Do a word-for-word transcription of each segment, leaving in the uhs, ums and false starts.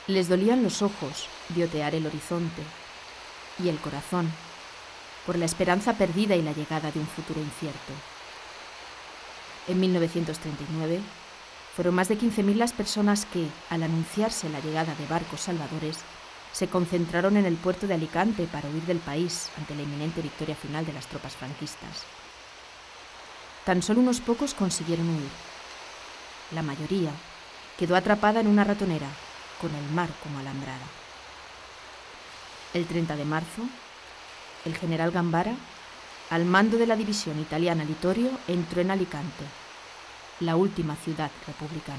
Les dolían los ojos de otear el horizonte y el corazón por la esperanza perdida y la llegada de un futuro incierto. En mil novecientos treinta y nueve fueron más de quince mil las personas que, al anunciarse la llegada de barcos salvadores, se concentraron en el puerto de Alicante para huir del país ante la inminente victoria final de las tropas franquistas. Tan solo unos pocos consiguieron huir. La mayoría quedó atrapada en una ratonera, con el mar como alambrada. El treinta de marzo, el general Gambara, al mando de la división italiana Littorio, entró en Alicante, la última ciudad republicana.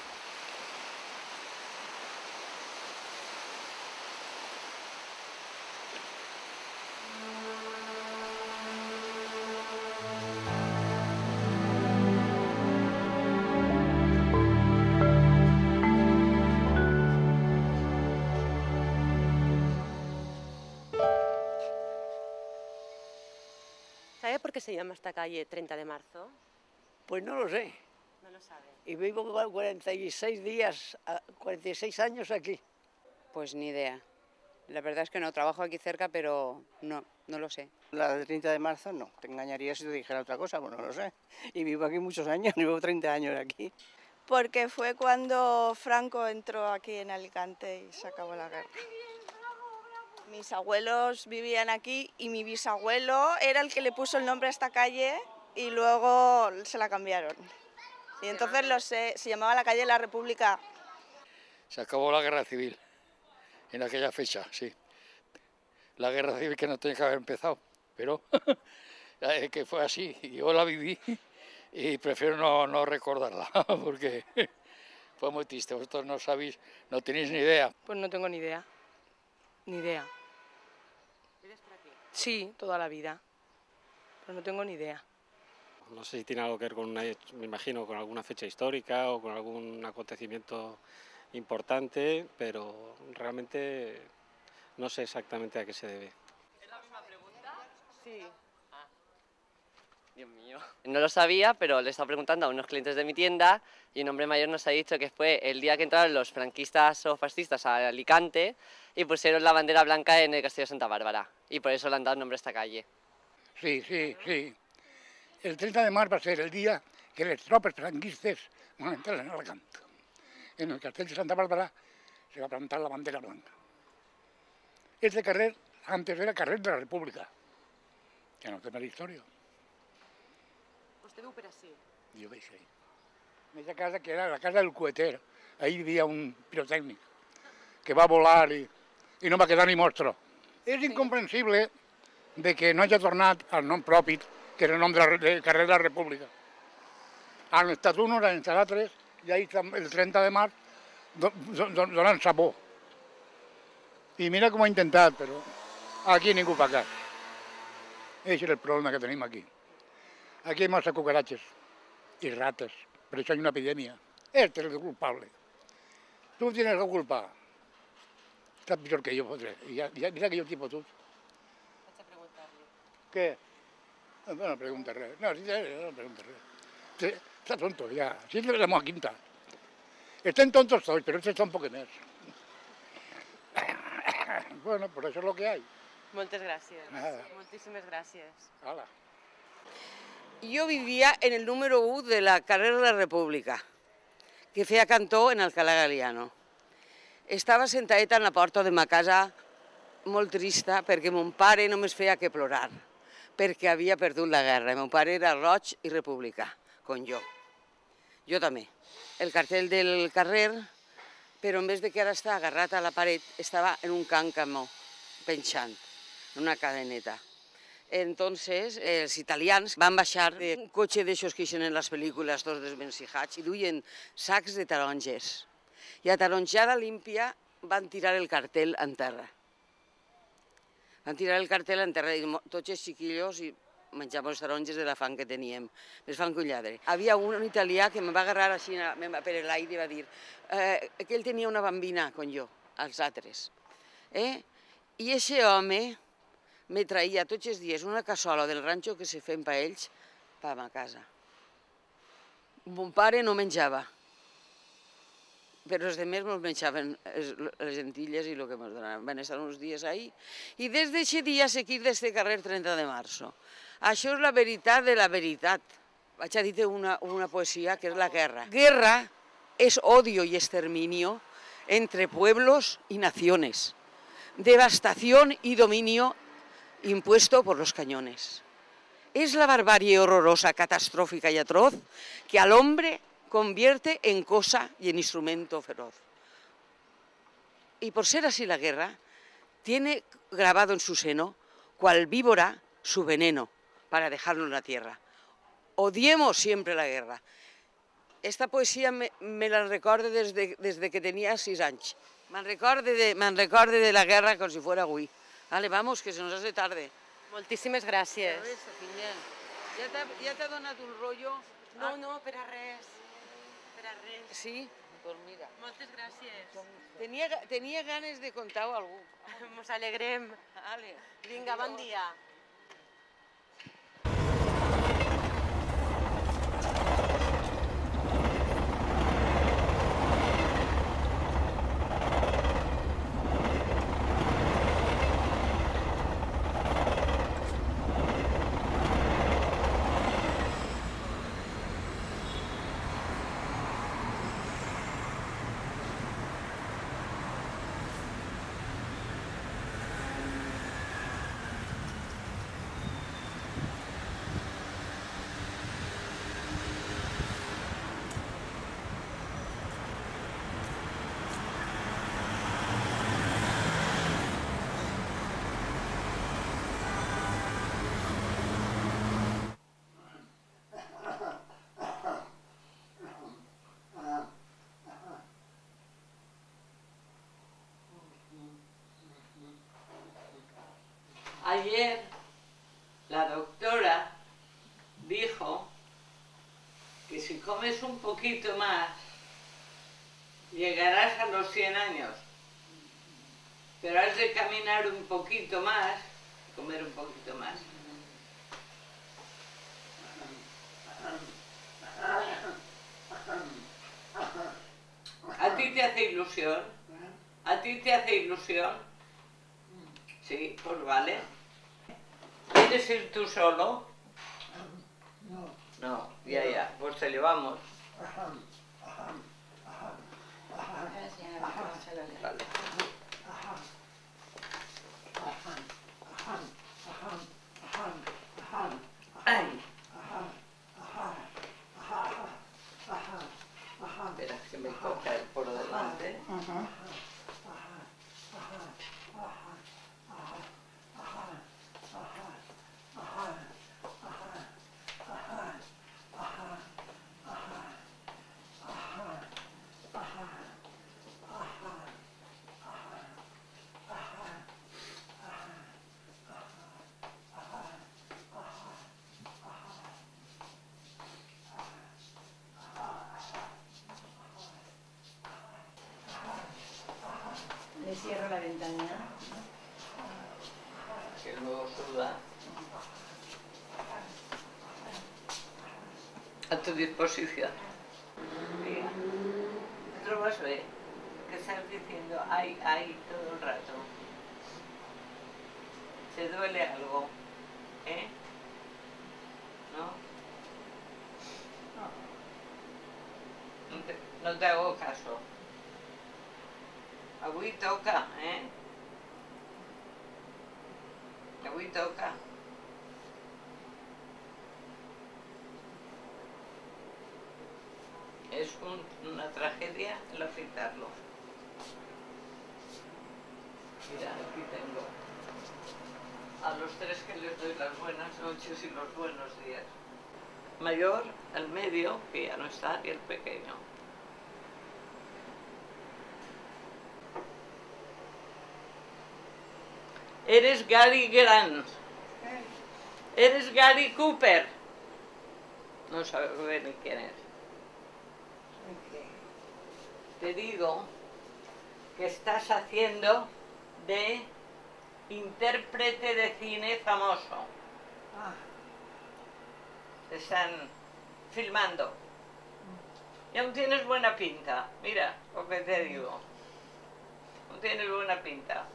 ¿Sabe por qué se llama esta calle treinta de marzo? Pues no lo sé. No lo sabe. Y vivo cuarenta y seis días, cuarenta y seis años aquí. Pues ni idea. La verdad es que no, trabajo aquí cerca, pero no, no lo sé. La de treinta de marzo no, te engañaría si te dijera otra cosa, pues no lo sé. Y vivo aquí muchos años, vivo treinta años aquí. Porque fue cuando Franco entró aquí en Alicante y se acabó la guerra. Mis abuelos vivían aquí y mi bisabuelo era el que le puso el nombre a esta calle y luego se la cambiaron. Y entonces lo sé, se llamaba la calle La República. Se acabó la guerra civil en aquella fecha, sí. La guerra civil que no tenía que haber empezado, pero que fue así. Yo la viví y prefiero no, no recordarla porque fue muy triste. Vosotros no sabéis, no tenéis ni idea. Pues no tengo ni idea, ni idea. ¿Vives por aquí? Sí, toda la vida, pero no tengo ni idea. No sé si tiene algo que ver con una, me imagino, con alguna fecha histórica o con algún acontecimiento importante, pero realmente no sé exactamente a qué se debe. ¿Es la misma pregunta? Sí. Ah. Dios mío. No lo sabía, pero le he estado preguntando a unos clientes de mi tienda y un hombre mayor nos ha dicho que fue el día que entraron los franquistas o fascistas a Alicante y pusieron la bandera blanca en el Castillo de Santa Bárbara y por eso le han dado nombre a esta calle. Sí, sí, sí. El treinta de marzo va a ser el día que les tropes franquistes van a entrar en Alicante. En el Castillo de Santa Bárbara se va a plantar la bandera blanca. Este carrer antes era carrer de la República, que no tiene la historia. ¿Usted viu per ací? Jo veig ahí. En aquella casa que era la casa del coheter, ahí vivia un pirotècnic que va volar i, i no va quedar ni mostra. És incomprensible de que no hagi tornat al nom propi, que era el nom del de carrer de la República. Han estat uns, han estat altres, i ahí el trenta de març donant sabó. I mira com ha intentat, però aquí ningú fa cas. Aquest és el problema que tenim aquí. Aquí hay massa cucaratges i rates, per això hi ha una epidèmia. Este és el culpable. Tu tienes la culpa. Estàs pitjor que jo, fotre. Ja, ja, mira que jo tipo tu. Vaig a preguntar-li. Què? No, no pregunta res. No, no pregunta res. Està tonto, ja. Sí, és la meva quinta. Estem tontos tots, però este està un poc més. Bueno, pues això és el que hay. Moltes gràcies. Nada. Moltíssimes gràcies. Hala. Yo vivía en el número uno de la carrera de la República, que feia cantó en Alcalá Galiano. Estava sentadeta en la porta de ma casa molt trista perquè mon pare només feia que plorar, perquè havia perdut la guerra. Mon pare era roig i republicà, com jo. Jo també. El cartell del carrer, però en vez de que ara està agarrat a la paret, estava en un càncamo, penjant, en una cadeneta. Entonces, els italians van baixar d'un cotxe d'aixòs que ixen en les pel·lícules, tots desvencijats, i duien sacs de taronges. I a taronjada límpia van tirar el cartell en terra. Van tirar el cartell en terra i tots els xiquillos i menjàvem les taronges de la fam que teníem, més fam que un lladre. Havia un italià que em va agarrar així per l'aire i va dir que ell tenia una bambina, com jo, als altres. I aquest home me traia tots els dies una cassola del ranxo que se feien per ells per a ma casa. Mon pare no menjava. però els demés mos menjaven les lentilles i el que ens donaven. Van estar uns dies ahí. I des d'aquest dia seguir d'este carrer trenta de marzo. Això és la veritat de la veritat. Vaig a dir una, una poesia que és la guerra. Guerra es odio y exterminio entre pueblos y naciones. Devastación y dominio impuesto por los cañones. Es la barbarie horrorosa, catastrófica y atroz que al hombre convierte en cosa y en instrumento feroz. Y por ser así la guerra, tiene grabado en su seno, cual víbora, su veneno, para dejarlo en la tierra. Odiemos siempre la guerra. Esta poesia me, me la recordo des de, des de que tenia sis anys. Me'n recorde, de, me'n recorde de la guerra com si fuera avui. Vale, vamos, que se nos hace tarde. Moltíssimes gràcies. Ja t'ha donat un rotllo? No, no, per a res. Per a res. Sí? Doncs mira. Moltes gràcies. Tenia, tenia ganes de contar-ho a algú. Mos alegrem. Vale. Vinga, bon dia. Ayer la doctora dijo que si comes un poquito más llegarás a los cien años, pero has de caminar un poquito más, comer un poquito más. ¿A ti te hace ilusión? ¿A ti te hace ilusión? Sí, pues vale. ¿Quieres ir tú solo? No. No, ya, ya, pues te llevamos. Vale. Ay. Espera, que me coja por delante. Le cierro la ventana. Que luego suda. A tu disposición. Mira, ¿tú vas a ver? ¿Qué estás diciendo? Ay, ay, todo el rato. ¿Te duele algo? ¿Eh? ¿No? No te, no te hago caso. Avui toca, eh? Avui toca. Es un, una tragedia el afeitarlo. Mira, aquí tengo a los tres que les doy las buenas noches y los buenos días. Mayor, el medio, que ya no está, y el pequeño. Eres Gary Grant. Eres Gary Cooper. No sabes ni quién es. Te digo que estás haciendo de intérprete de cine famoso. Te están filmando. Y aún tienes buena pinta, mira lo que te digo. Aún tienes buena pinta.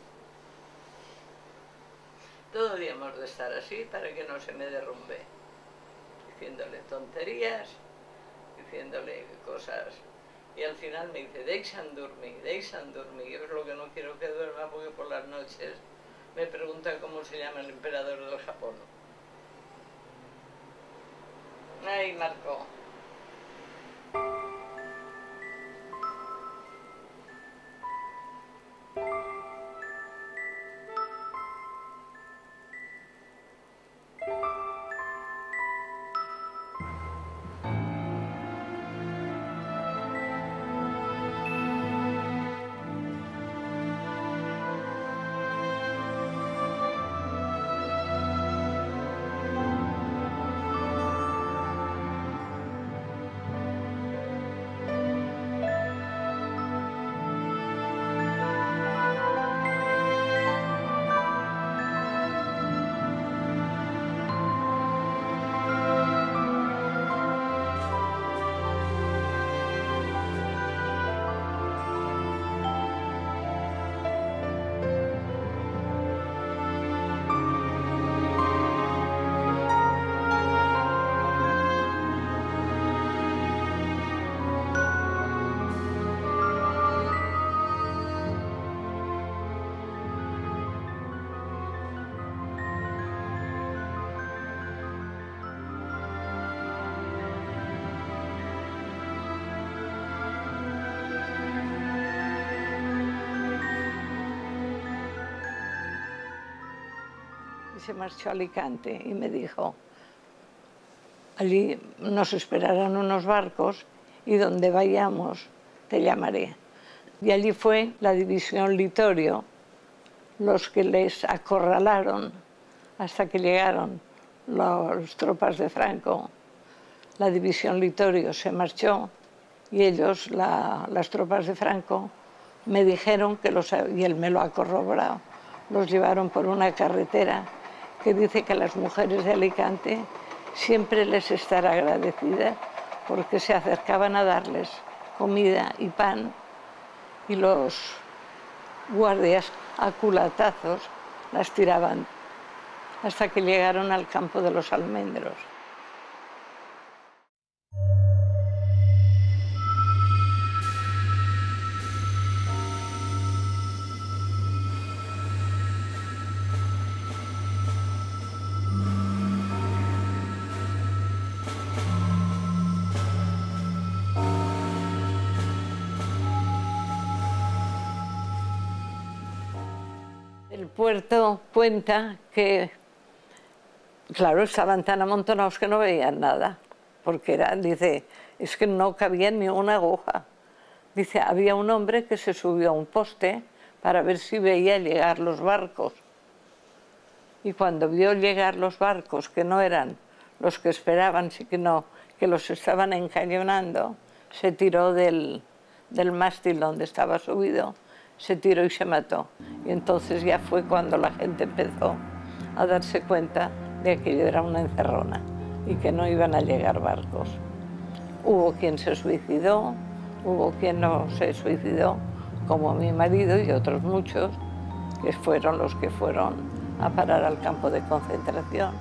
Todo el día hemos de estar así para que no se me derrumbe. Diciéndole tonterías, diciéndole cosas. Y al final me dice, deixan dormir, deixan dormir. Yo es lo que no quiero que duerma porque por las noches me preguntan cómo se llama el emperador del Japón. Ay, Marco. Se marchó a Alicante y me dijo, allí nos esperarán unos barcos y donde vayamos te llamaré. Y allí fue la división Litorio, los que les acorralaron hasta que llegaron las tropas de Franco. La división Litorio se marchó y ellos, la, las tropas de Franco, me dijeron que los, y él me lo ha corroborado, los llevaron por una carretera que dice que las mujeres de Alicante siempre les estará agradecidas porque se acercaban a darles comida y pan y los guardias a culatazos las tiraban hasta que llegaron al campo de los almendros. El puerto cuenta que, claro, estaban tan amontonados que no veían nada, porque era, dice, es que no cabía ni una aguja. Dice, había un hombre que se subió a un poste para ver si veía llegar los barcos. Y cuando vio llegar los barcos, que no eran los que esperaban, sino que los estaban encañonando, se tiró del, del mástil donde estaba subido, se tiró y se mató. Y entonces ya fue cuando la gente empezó a darse cuenta de que aquello era una encerrona y que no iban a llegar barcos. Hubo quien se suicidó, hubo quien no se suicidó, como mi marido y otros muchos, que fueron los que fueron a parar al campo de concentración.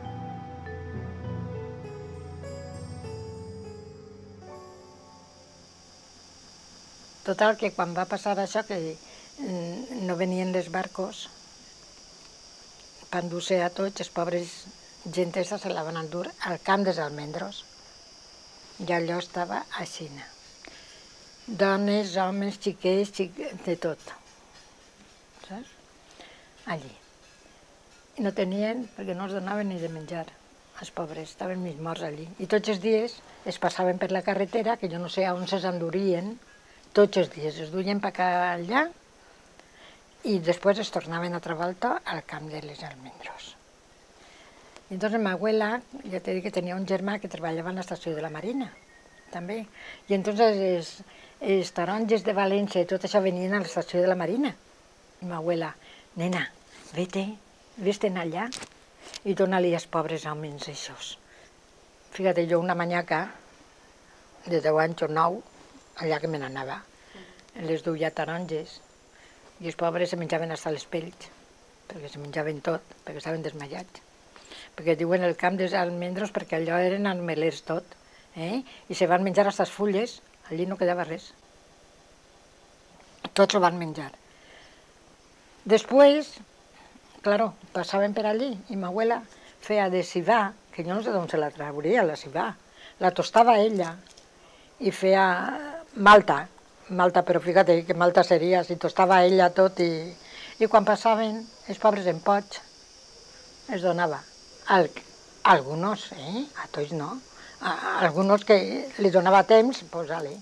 Total, que quan va passar això, que no venien els barcos, per endur-se a tots, els pobres gentesa se la van endur al camp dels almendros. I allò estava així. Dones, homes, xiquets, xiquets, de tot. Saps? Allí. I no tenien, perquè no els donaven ni de menjar. Els pobres estaven mig morts allí. I tots els dies es passaven per la carretera, que jo no sé on se'ls endurien, tots els dies es duien per allà i després es tornaven altra volta al camp de les almendros. I entonces ma abuela, ja t'he dit que tenia un germà que treballava en l'estació de la Marina, també. I entonces els, els taronges de València i tot això venien a l'estació de la Marina. I ma abuela, nena, vete, vés-te'n allà i dona-li als pobres homes això. Fíjate, jo una manyaca, de deu anys o nou, allà que me n'anava. Les duia taronges i els pobres se menjaven fins les pells, perquè se menjaven tot, perquè estaven desmaiats. Perquè diuen el camp dels almendros perquè allò eren almelers tot, eh? I se van menjar fins les fulles, allí no quedava res. Tots ho van menjar. Després, claro, passaven per allí i ma abuela feia de cibà, que jo no sé d'on se la trauria, la cibà, la tostava ella i feia malta, malta, però fíjate que malta seria si tostava ella tot i, i quan passaven els pobres en pots es donava. Al, algunos, eh? A tots no. A, a algunos que li donava temps, pues ale.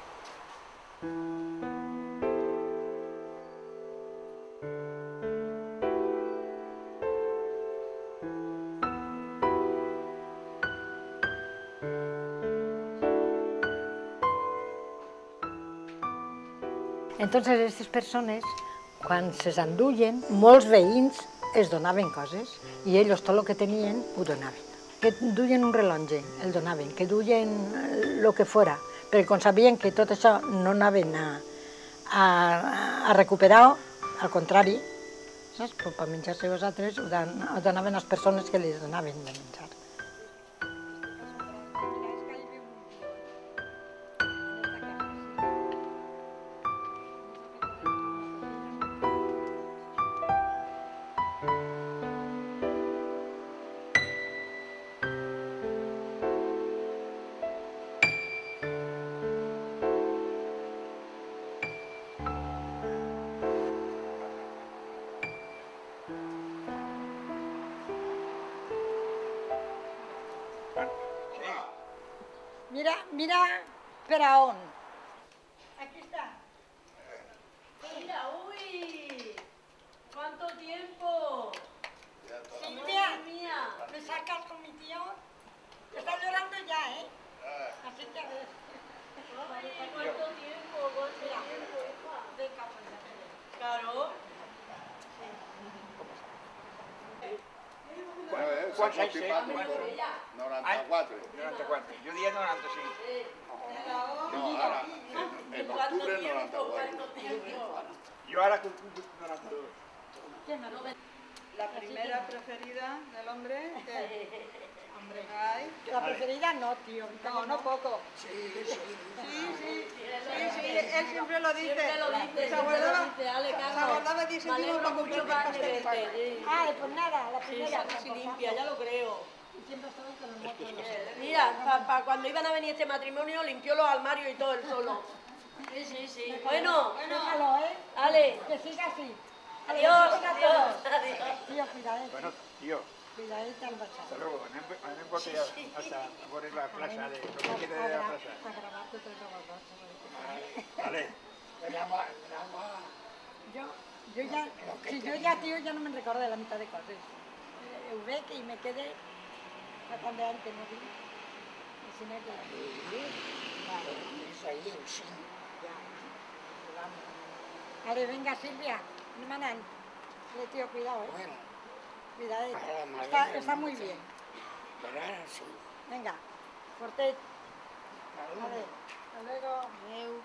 Entonces, aquestes persones, quan se s'enduien, molts veïns es donaven coses i ells tot el que tenien ho donaven. Que duien un rellotge, el donaven, que duien el que fora, perquè quan sabien que tot això no anaven a, a, a recuperar, al contrari, saps? Però per menjar-se vosaltres ho, dan, ho donaven a les persones que li donaven de menjar. Mira, mira, per a on. Aquí está. Mira, uy, ¿cuánto tiempo? Silvia, ¿me sacas con mi tío? Está llorando ya, ¿eh? Así que a ver. ¿Cuánto tiempo? ¿Cuánto tiempo, hija? Venga, Claro. ¿Cuántos años? noranta-quatre. noranta-quatre. Jo dia noranta-cinc. No, ara, en, en octubre noranta-quatre. Jo ara cumplo noranta-dos. La primera preferida del hombre. Hombre. Ay. La preferida no, tío. No, no poco. Sí, sí. Sí, sí. Sí, él siempre lo dice. Siempre lo dice, Se guardaba, dice, Ale, Carlos. se guardaba diez céntimos para comprar un pastel. Ay, pues nada, la Sí, primera. sí, limpia, ya lo creo. Y siempre estaban con los motos. Mira, pa, pa cuando iban a venir este matrimonio, limpió los armarios y todo él solo. Sí, sí, sí. Bueno, Déjalo, ¿eh? Ale. Que siga así. Adiós, adiós. Tío, cuidadito. Bueno, tío, Cuidadito al baixar. hasta luego. Anem, anem por allá, hasta por la plaza, de, lo que quede de la plaza. A grabar tot el robot. Vale. Yo, yo ya, si yo ya, tío, ya no me recuerdo de la mitad de cosas. Eh, ho veig y me quedé tratando de antes, no vi. Y si me quedé. Vale, eso ahí, sí. Ya, vamos. Vale, venga, Silvia, hermana. Eh, tío, cuidado, eh. Bueno. Cuidadito. Está, está muy bien. Pero ahora sí. Venga, Fortet. Vale, hasta luego. Adeu.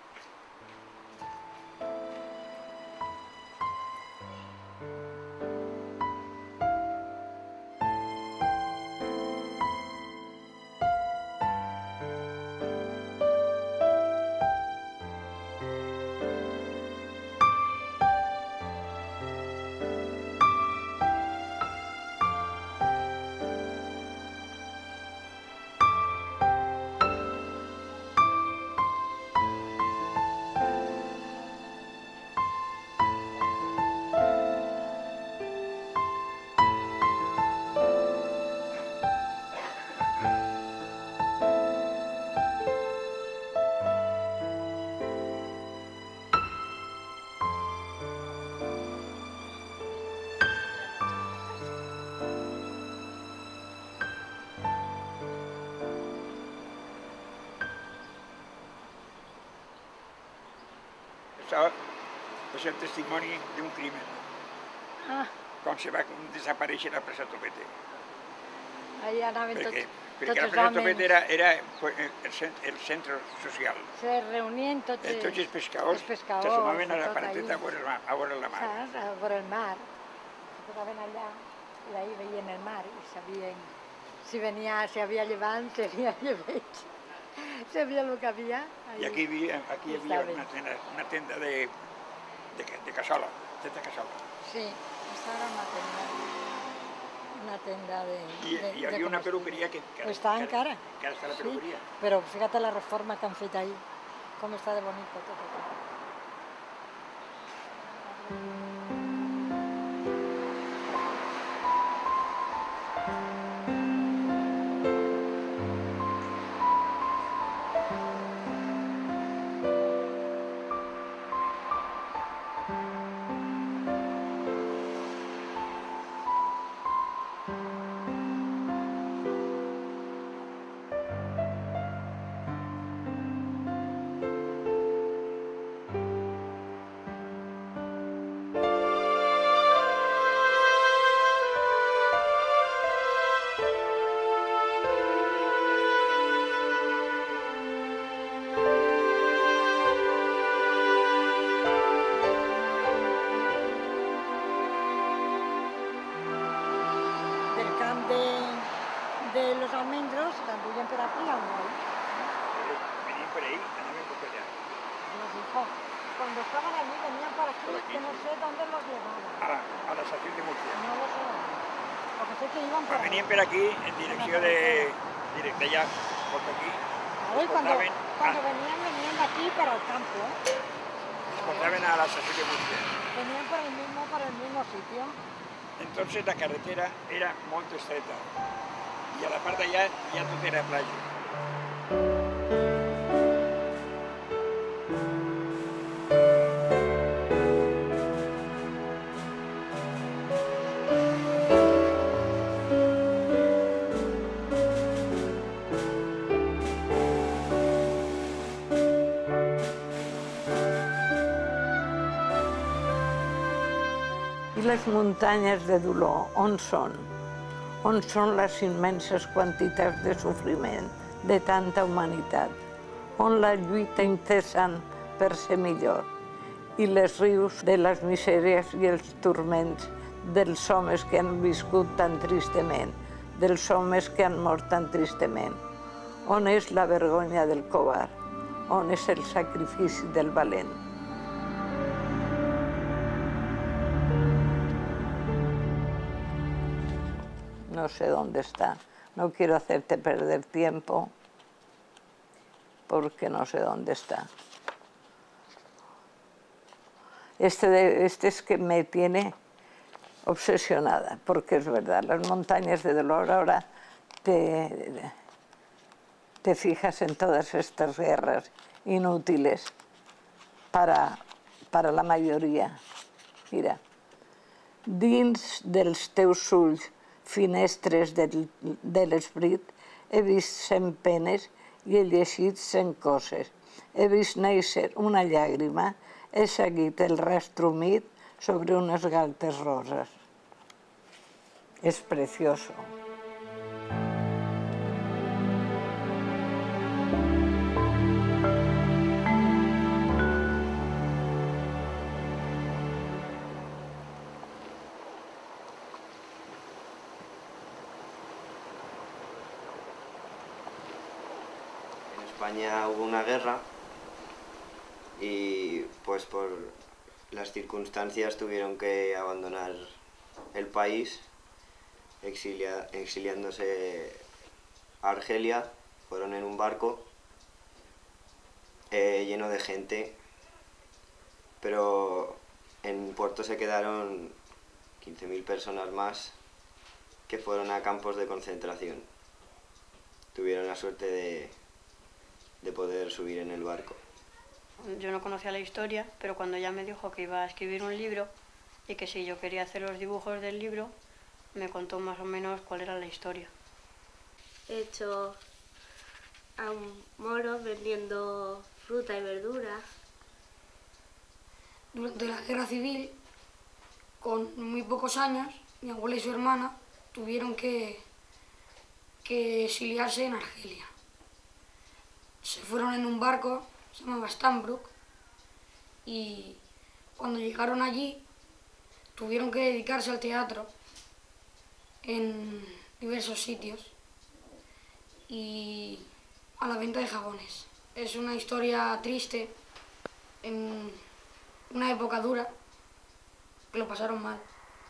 Això és el testimoni d'un crimen. Ah. Com se va desaparèixer la presa Topete. Ahí anaven Perquè tots. Perquè la tots els Plaça Topet homes era, era pues, el, cen- el centre social. se reunien tots els, Tots els pescadors els pescadors, s'assomaven a la tot parateta a ahí. veure, el mar, a veure la mar. Saps? A veure el mar. Se posaven allà i d'ahí veien el mar i sabien si venia, si havia llevant, si havia llebeig, sabia el que havia. I aquí hi havia, aquí hi I havia estava. una tenda, una tenda de, de, de cassola, tenda cassola. Sí, esta era una tenda, una tenda de... I, de, i hi de havia una comestibles. peluqueria que, que, Pues está que, encara. que ara està la Sí, peluqueria. pero fíjate la reforma que han fet ahí, cómo está de bonito todo. Del camp de, de los almendros, también per aquí al moll. Veníem per ahí, anaven per allà. Nos dijo, cuando estaban allí venían por aquí, Por aquí, que no sí. sé dónde los llevaban. A la, a la estació de Murcia. No lo sé. Lo que sé que iban por Quan ahí. venien per aquí, en direcció de... directe allà, cap aquí, Claro, y cuando, portaven, cuando venían, venían de aquí para el campo. ¿eh? els portaven a la estació de Murcia. Venían por el mismo, por el mismo sitio. Entonces la carretera era molt estreta i a la part d'allà ja tot era platja. I les muntanyes de dolor, on són? On són les immenses quantitats de sofriment de tanta humanitat? On la lluita incessant per ser millor? I les rius de les misèries i els turments dels homes que han viscut tan tristament, dels homes que han mort tan tristament. On és la vergonya del covard? On és el sacrifici del valent? No sé dónde está. No quiero hacerte perder tiempo porque no sé dónde está. Este, de, este es que me tiene obsesionada, porque es verdad, las montañas de dolor ahora te, te fijas en todas estas guerras inútiles para, para la mayoría. Mira, dins dels teus ulls finestres del, de l'esperit, he vist cent penes i he llegit cent coses. He vist néixer una llàgrima, he seguit el rastro humit sobre unes galtes roses. És precioso. España hubo una guerra y pues por las circunstancias tuvieron que abandonar el país, exilia, exiliándose a Argelia, fueron en un barco eh, lleno de gente, pero en Puerto se quedaron quince mil personas más que fueron a campos de concentración. Tuvieron la suerte de de poder subir en el barco. Yo no conocía la historia, pero cuando ella me dijo que iba a escribir un libro y que si yo quería hacer los dibujos del libro, me contó más o menos cuál era la historia. He hecho a un moro vendiendo fruta y verdura. Durante la guerra civil, con muy pocos años, mi abuela y su hermana tuvieron que, que exiliarse en Argelia. Se fueron en un barco, se llamaba Stambrook, y cuando llegaron allí tuvieron que dedicarse al teatro en diversos sitios y a la venta de jabones. Es una historia triste, en una época dura, que lo pasaron mal.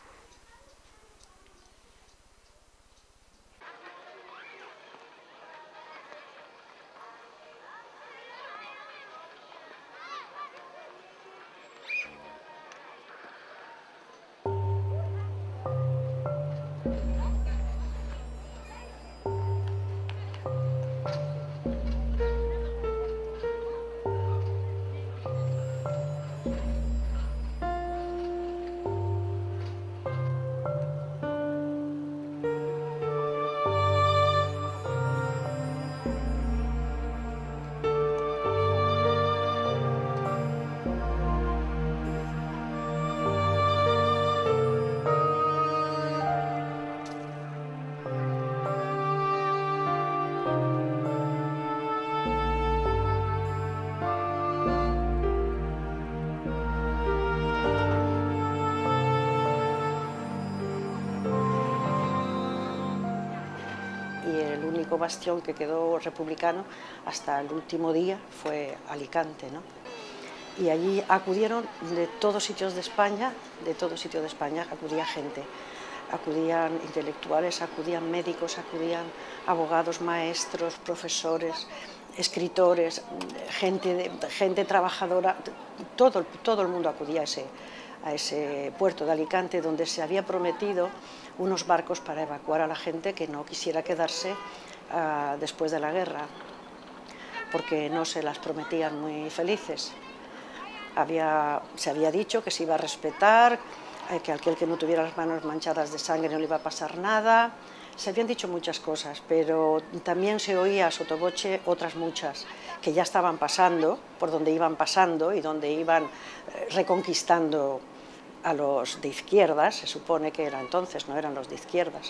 Bastión que quedó republicano hasta el último día fue Alicante, ¿no? Y allí acudieron de todos sitios de España, de todos sitios de España acudía gente, acudían intelectuales, acudían médicos, acudían abogados, maestros, profesores, escritores, gente, de, gente trabajadora, todo, todo el mundo acudía a ese, a ese puerto de Alicante donde se había prometido unos barcos para evacuar a la gente que no quisiera quedarse Uh, después de la guerra, porque no se las prometían muy felices. Había, se había dicho que se iba a respetar, eh, que aquel que no tuviera las manos manchadas de sangre no le iba a pasar nada. Se habían dicho muchas cosas, pero también se oía sottovoce otras muchas que ya estaban pasando, por donde iban pasando y donde iban eh, reconquistando a los de izquierdas, se supone que era entonces, no eran los de izquierdas.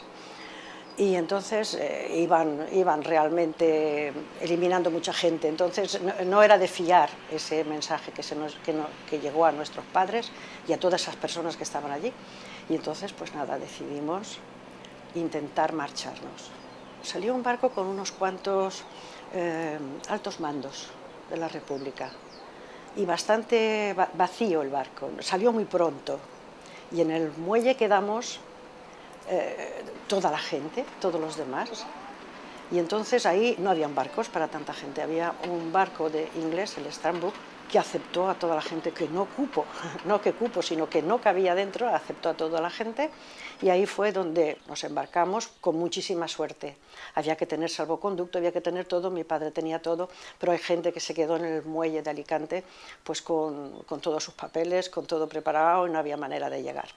Y entonces eh, iban, iban realmente eliminando mucha gente. Entonces no, no era de fiar ese mensaje que, se nos, que, no, que llegó a nuestros padres y a todas esas personas que estaban allí. Y entonces, pues nada, decidimos intentar marcharnos. Salió un barco con unos cuantos eh, altos mandos de la República y bastante vacío el barco. Salió muy pronto y en el muelle quedamos Eh, toda la gente, todos los demás, y entonces ahí no habían barcos para tanta gente, había un barco de inglés, el Stambrook, que aceptó a toda la gente que no cupo, no que cupo, sino que no cabía dentro, aceptó a toda la gente, y ahí fue donde nos embarcamos con muchísima suerte. Había que tener salvoconducto, había que tener todo, mi padre tenía todo, pero hay gente que se quedó en el muelle de Alicante pues con, con todos sus papeles, con todo preparado, y no había manera de llegar.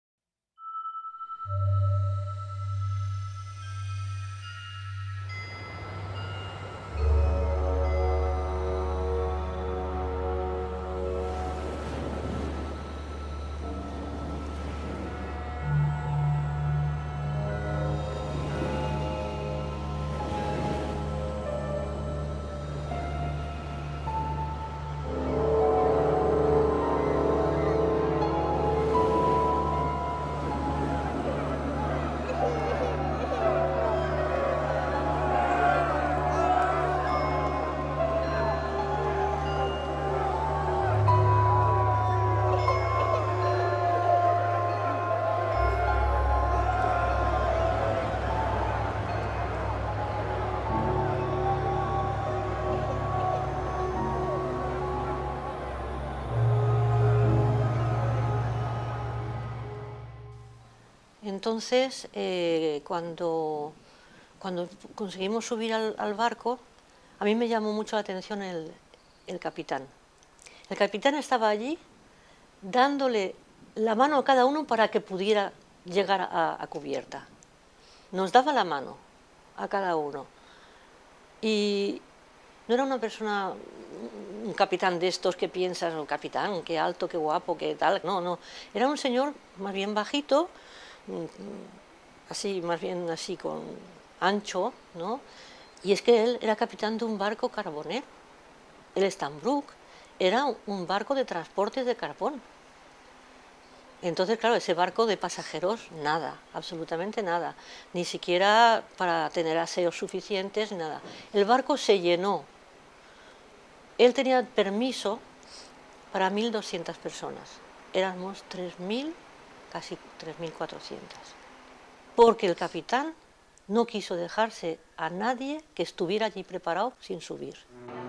Entonces, eh, cuando, cuando conseguimos subir al, al barco, a mí me llamó mucho la atención el, el capitán. El capitán estaba allí dándole la mano a cada uno para que pudiera llegar a, a cubierta. Nos daba la mano a cada uno. Y no era una persona, un capitán de estos que piensas, un capitán, qué alto, qué guapo, qué tal, no, no. Era un señor más bien bajito, así, más bien así, con, ancho, ¿no? Y es que él era capitán de un barco carbonero. El Stambrook era un barco de transporte de carbón. Entonces, claro, ese barco de pasajeros, nada, absolutamente nada. Ni siquiera para tener aseos suficientes, nada. El barco se llenó. Él tenía permiso para mil doscientas personas. Éramos tres mil, casi tres mil cuatrocientas. Porque el capitán no quiso dejarse a nadie que estuviera allí preparado sin subir.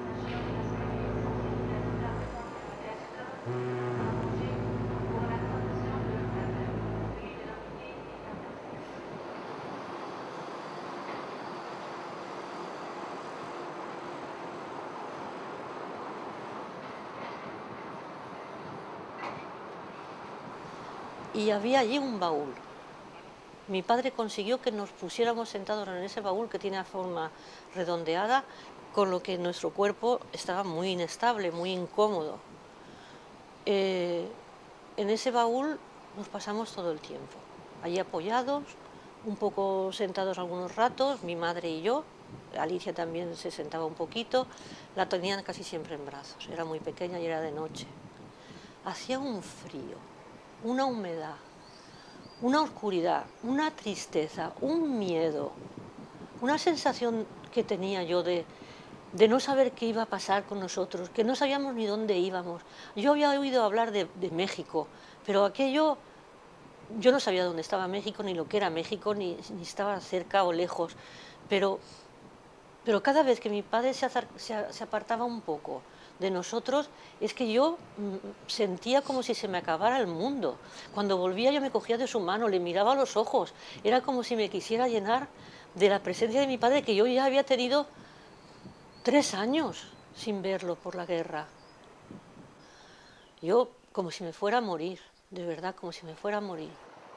Y había allí un baúl. Mi padre consiguió que nos pusiéramos sentados en ese baúl que tiene forma redondeada, con lo que nuestro cuerpo estaba muy inestable, muy incómodo. Eh, en ese baúl nos pasamos todo el tiempo, allí apoyados, un poco sentados algunos ratos, mi madre y yo. Alicia también se sentaba un poquito, la tenían casi siempre en brazos, era muy pequeña y era de noche. Hacía un frío, una humedad, una oscuridad, una tristeza, un miedo, una sensación que tenía yo de, de no saber qué iba a pasar con nosotros, que no sabíamos ni dónde íbamos. Yo había oído hablar de, de México, pero aquello, yo no sabía dónde estaba México, ni lo que era México, ni, ni estaba cerca o lejos, pero, pero cada vez que mi padre se, se, se apartaba un poco de nosotros, es que yo sentía como si se me acabara el mundo. Cuando volvía yo me cogía de su mano, le miraba a los ojos, era como si me quisiera llenar de la presencia de mi padre, que yo ya había tenido tres años sin verlo por la guerra. Yo como si me fuera a morir, de verdad, como si me fuera a morir.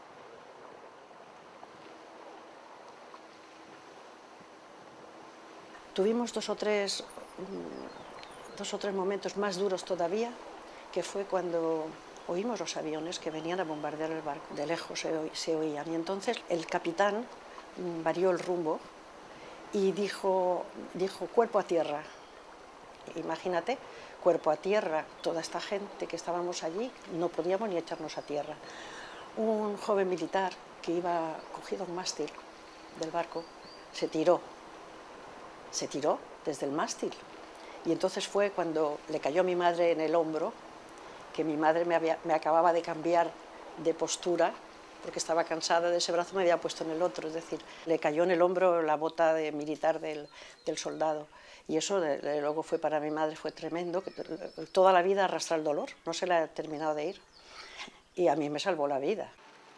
Tuvimos dos o tres... dos o tres momentos más duros todavía, que fue cuando oímos los aviones que venían a bombardear el barco. De lejos se, oí, se oían. Y entonces el capitán varió el rumbo y dijo, dijo cuerpo a tierra. Imagínate, cuerpo a tierra, toda esta gente que estábamos allí, no podíamos ni echarnos a tierra. Un joven militar que iba cogido a un mástil del barco, se tiró, se tiró desde el mástil. Y entonces fue cuando le cayó a mi madre en el hombro, que mi madre me, había, me acababa de cambiar de postura, porque estaba cansada de ese brazo, me había puesto en el otro, es decir, le cayó en el hombro la bota de militar del, del soldado. Y eso, de, de, luego fue para mi madre, fue tremendo, que toda la vida arrastra el dolor, no se le ha terminado de ir. Y a mí me salvó la vida.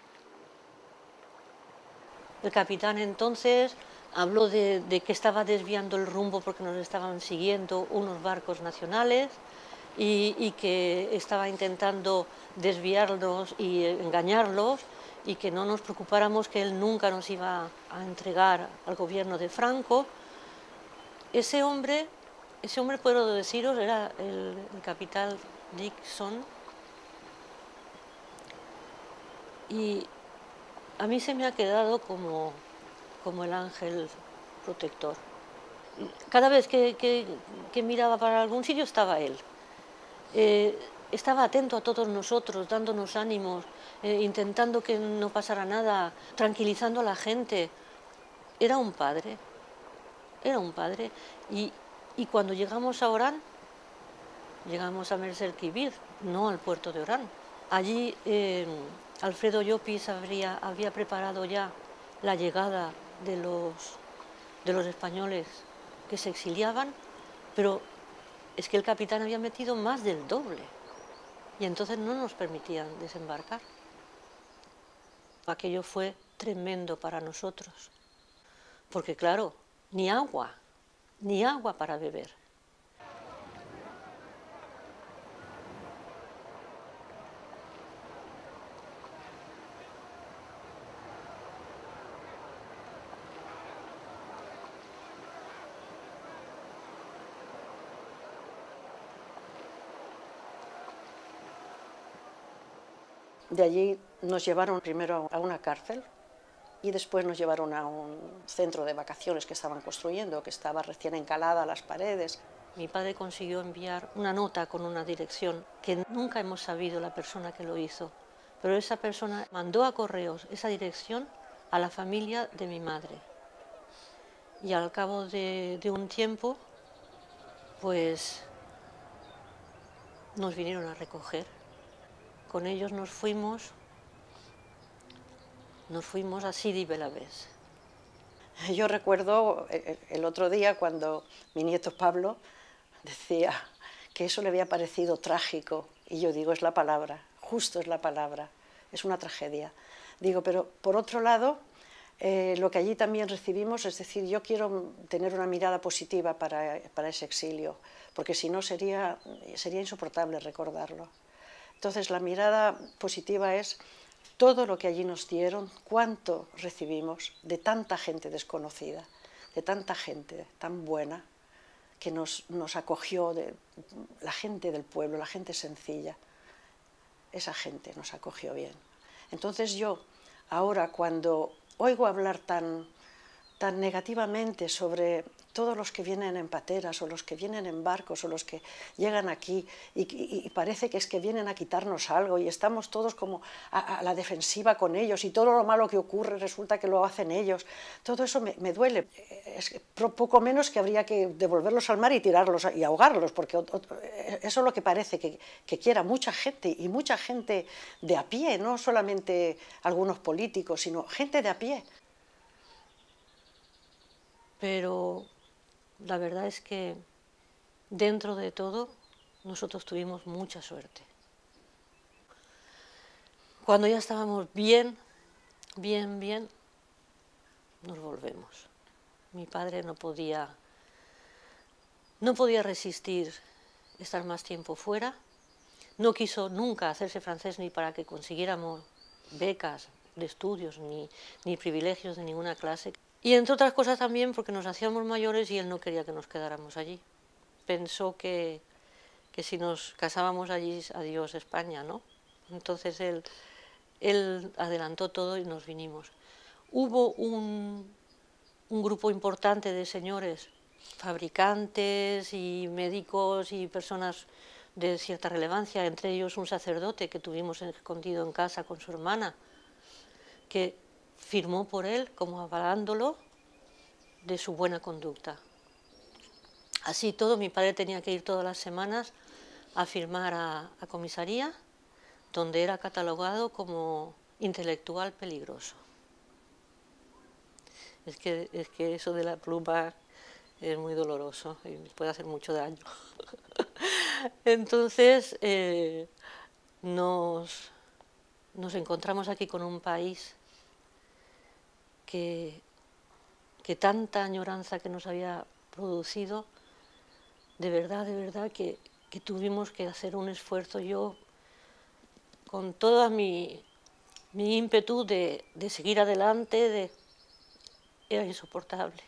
El capitán entonces habló de, de que estaba desviando el rumbo porque nos estaban siguiendo unos barcos nacionales y, y que estaba intentando desviarlos y engañarlos y que no nos preocupáramos, que él nunca nos iba a entregar al gobierno de Franco. Ese hombre, ese hombre puedo deciros, era el, el capitán Dixon, y a mí se me ha quedado como, como el ángel protector. Cada vez que, que, que miraba para algún sitio estaba él. Eh, estaba atento a todos nosotros, dándonos ánimos, eh, intentando que no pasara nada, tranquilizando a la gente. Era un padre, era un padre. Y, y cuando llegamos a Orán, llegamos a Merselquivir, no al puerto de Orán. Allí eh, Alfredo Llopis habría, había preparado ya la llegada de los, de los españoles que se exiliaban, pero es que el capitán había metido más del doble y entonces no nos permitían desembarcar. Aquello fue tremendo para nosotros, porque claro, ni agua, ni agua para beber. De allí nos llevaron primero a una cárcel, y después nos llevaron a un centro de vacaciones que estaban construyendo, que estaba recién encalada las paredes. Mi padre consiguió enviar una nota con una dirección que nunca hemos sabido la persona que lo hizo, pero esa persona mandó a correos esa dirección a la familia de mi madre. Y al cabo de, de un tiempo, pues nos vinieron a recoger. Con ellos nos fuimos, nos fuimos a Sidi Belavés. Yo recuerdo el otro día cuando mi nieto Pablo decía que eso le había parecido trágico, y yo digo, es la palabra, justo es la palabra, es una tragedia. Digo, pero por otro lado, eh, lo que allí también recibimos, es decir, yo quiero tener una mirada positiva para, para ese exilio, porque si no sería, sería insoportable recordarlo. Entonces la mirada positiva es todo lo que allí nos dieron, cuánto recibimos de tanta gente desconocida, de tanta gente tan buena, que nos, nos acogió, de, la gente del pueblo, la gente sencilla, esa gente nos acogió bien. Entonces yo, ahora cuando oigo hablar tan, tan negativamente sobre todos los que vienen en pateras o los que vienen en barcos o los que llegan aquí y, y, y parece que es que vienen a quitarnos algo y estamos todos como a, a la defensiva con ellos y todo lo malo que ocurre resulta que lo hacen ellos, todo eso me, me duele. Es poco menos que habría que devolverlos al mar y tirarlos y ahogarlos, porque eso es lo que parece que, que quiera mucha gente, y mucha gente de a pie, no solamente algunos políticos, sino gente de a pie. Pero la verdad es que dentro de todo nosotros tuvimos mucha suerte. Cuando ya estábamos bien, bien, bien, nos volvemos. Mi padre no podía, no podía resistir estar más tiempo fuera, no quiso nunca hacerse francés ni para que consiguiéramos becas de estudios ni, ni privilegios de ninguna clase. Y entre otras cosas también porque nos hacíamos mayores y él no quería que nos quedáramos allí. Pensó que, que si nos casábamos allí, adiós España, ¿no? Entonces él, él adelantó todo y nos vinimos. Hubo un, un grupo importante de señores, fabricantes y médicos y personas de cierta relevancia, entre ellos un sacerdote que tuvimos escondido en casa con su hermana, que firmó por él como avalándolo de su buena conducta. Así todo, mi padre tenía que ir todas las semanas a firmar a, a comisaría, donde era catalogado como intelectual peligroso. Es que, es que eso de la pluma es muy doloroso y puede hacer mucho daño. Entonces eh, nos, nos encontramos aquí con un país que, que tanta añoranza que nos había producido, de verdad, de verdad que, que tuvimos que hacer un esfuerzo. Yo, con toda mi, mi ímpetu de, de seguir adelante, de, era insoportable.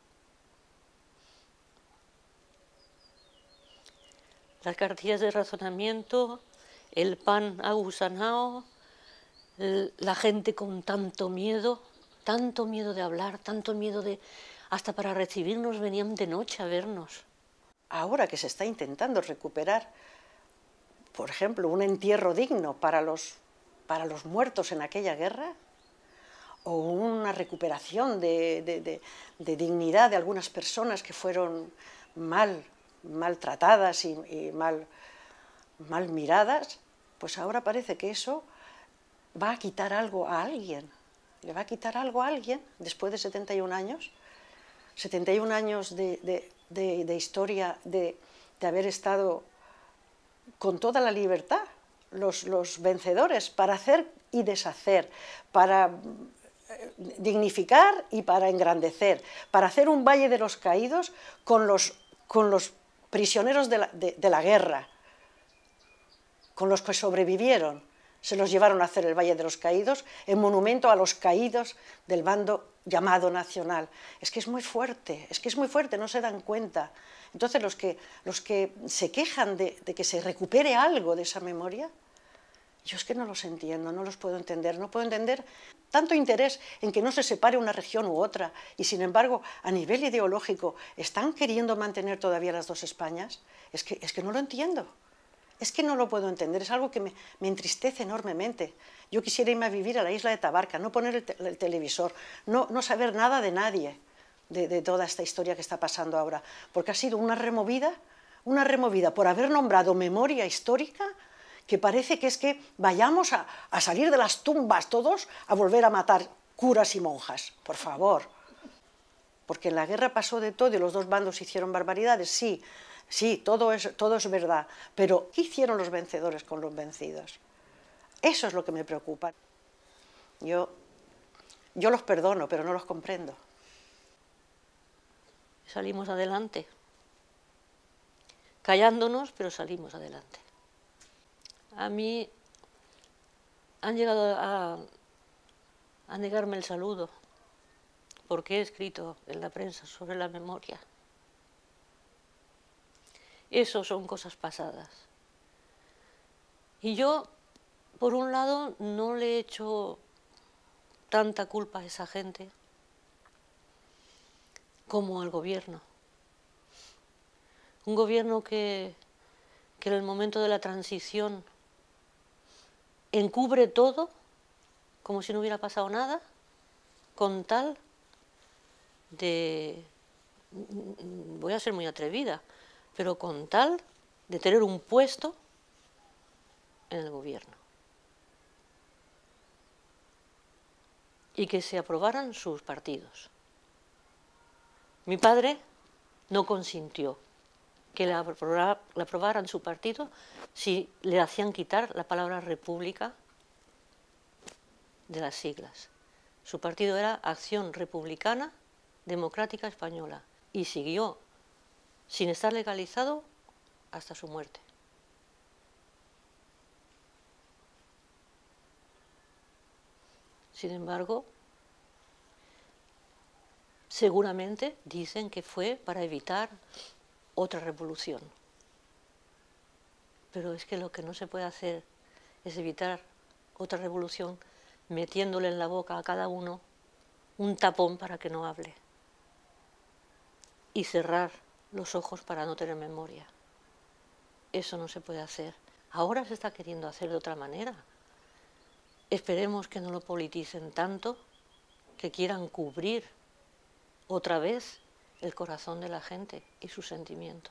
Las cartillas de razonamiento, el pan agusanao, la gente con tanto miedo, tanto miedo de hablar, tanto miedo de... Hasta para recibirnos venían de noche a vernos. Ahora que se está intentando recuperar, por ejemplo, un entierro digno para los, para los muertos en aquella guerra, o una recuperación de, de, de, de dignidad de algunas personas que fueron mal, maltratadas y, y mal, mal miradas, pues ahora parece que eso va a quitar algo a alguien. ¿Le va a quitar algo a alguien después de setenta y un años? setenta y un años de, de, de, de historia, de, de haber estado con toda la libertad, los, los vencedores, para hacer y deshacer, para dignificar y para engrandecer, para hacer un Valle de los Caídos con los, con los prisioneros de la, de, de la guerra, con los que sobrevivieron. Se los llevaron a hacer el Valle de los Caídos, en monumento a los caídos del bando llamado nacional. Es que es muy fuerte, es que es muy fuerte, no se dan cuenta. Entonces los que, los que se quejan de, de que se recupere algo de esa memoria, Yo es que no los entiendo, no los puedo entender, no puedo entender tanto interés en que no se separe una región u otra y sin embargo a nivel ideológico están queriendo mantener todavía las dos Españas. Es que, es que no lo entiendo, es que no lo puedo entender, es algo que me, me entristece enormemente. Yo quisiera irme a vivir a la isla de Tabarca, no poner el, te el televisor, no, no saber nada de nadie, de, de toda esta historia que está pasando ahora, porque ha sido una removida, una removida por haber nombrado memoria histórica, que parece que es que vayamos a, a salir de las tumbas todos a volver a matar curas y monjas, por favor. Porque en la guerra pasó de todo y los dos bandos hicieron barbaridades, sí, sí, todo es, todo es verdad, pero ¿qué hicieron los vencedores con los vencidos? Eso es lo que me preocupa. Yo, yo los perdono, pero no los comprendo. Salimos adelante, callándonos, pero salimos adelante. A mí han llegado a, a negarme el saludo, porque he escrito en la prensa sobre la memoria. Eso son cosas pasadas. Y yo, por un lado, no le he hecho tanta culpa a esa gente como al gobierno. Un gobierno que, que en el momento de la transición encubre todo, como si no hubiera pasado nada, con tal de, voy a ser muy atrevida, pero con tal de tener un puesto en el gobierno. Y que se aprobaran sus partidos. Mi padre no consintió que le aprobaran su partido si le hacían quitar la palabra república de las siglas. Su partido era Acción Republicana Democrática Española y siguió sin estar legalizado hasta su muerte. Sin embargo, seguramente dicen que fue para evitar otra revolución. Pero es que lo que no se puede hacer es evitar otra revolución metiéndole en la boca a cada uno un tapón para que no hable y cerrar los ojos para no tener memoria. Eso no se puede hacer. Ahora se está queriendo hacer de otra manera. Esperemos que no lo politicen tanto, que quieran cubrir otra vez el corazón de la gente y sus sentimientos.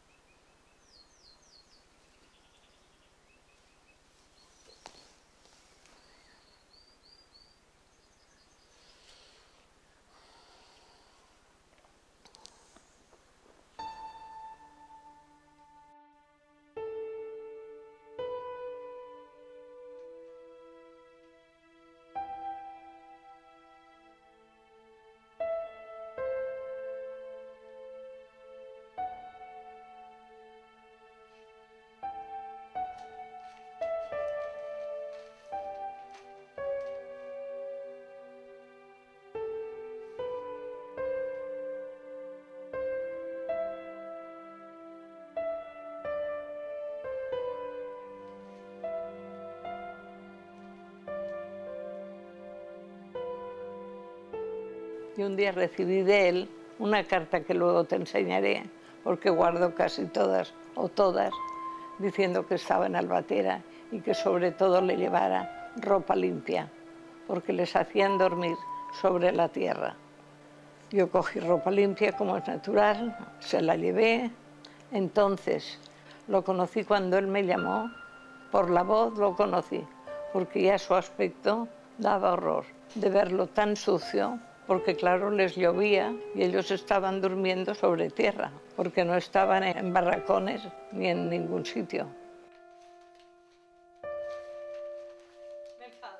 Y un día recibí de él una carta que luego te enseñaré, porque guardo casi todas o todas, diciendo que estaba en Albatera y que sobre todo le llevara ropa limpia, porque les hacían dormir sobre la tierra. Yo cogí ropa limpia, como es natural, se la llevé. Entonces lo conocí cuando él me llamó, por la voz lo conocí, porque ya su aspecto daba horror de verlo tan sucio, porque claro, les llovía y ellos estaban durmiendo sobre tierra, porque no estaban en barracones ni en ningún sitio. Me enfado.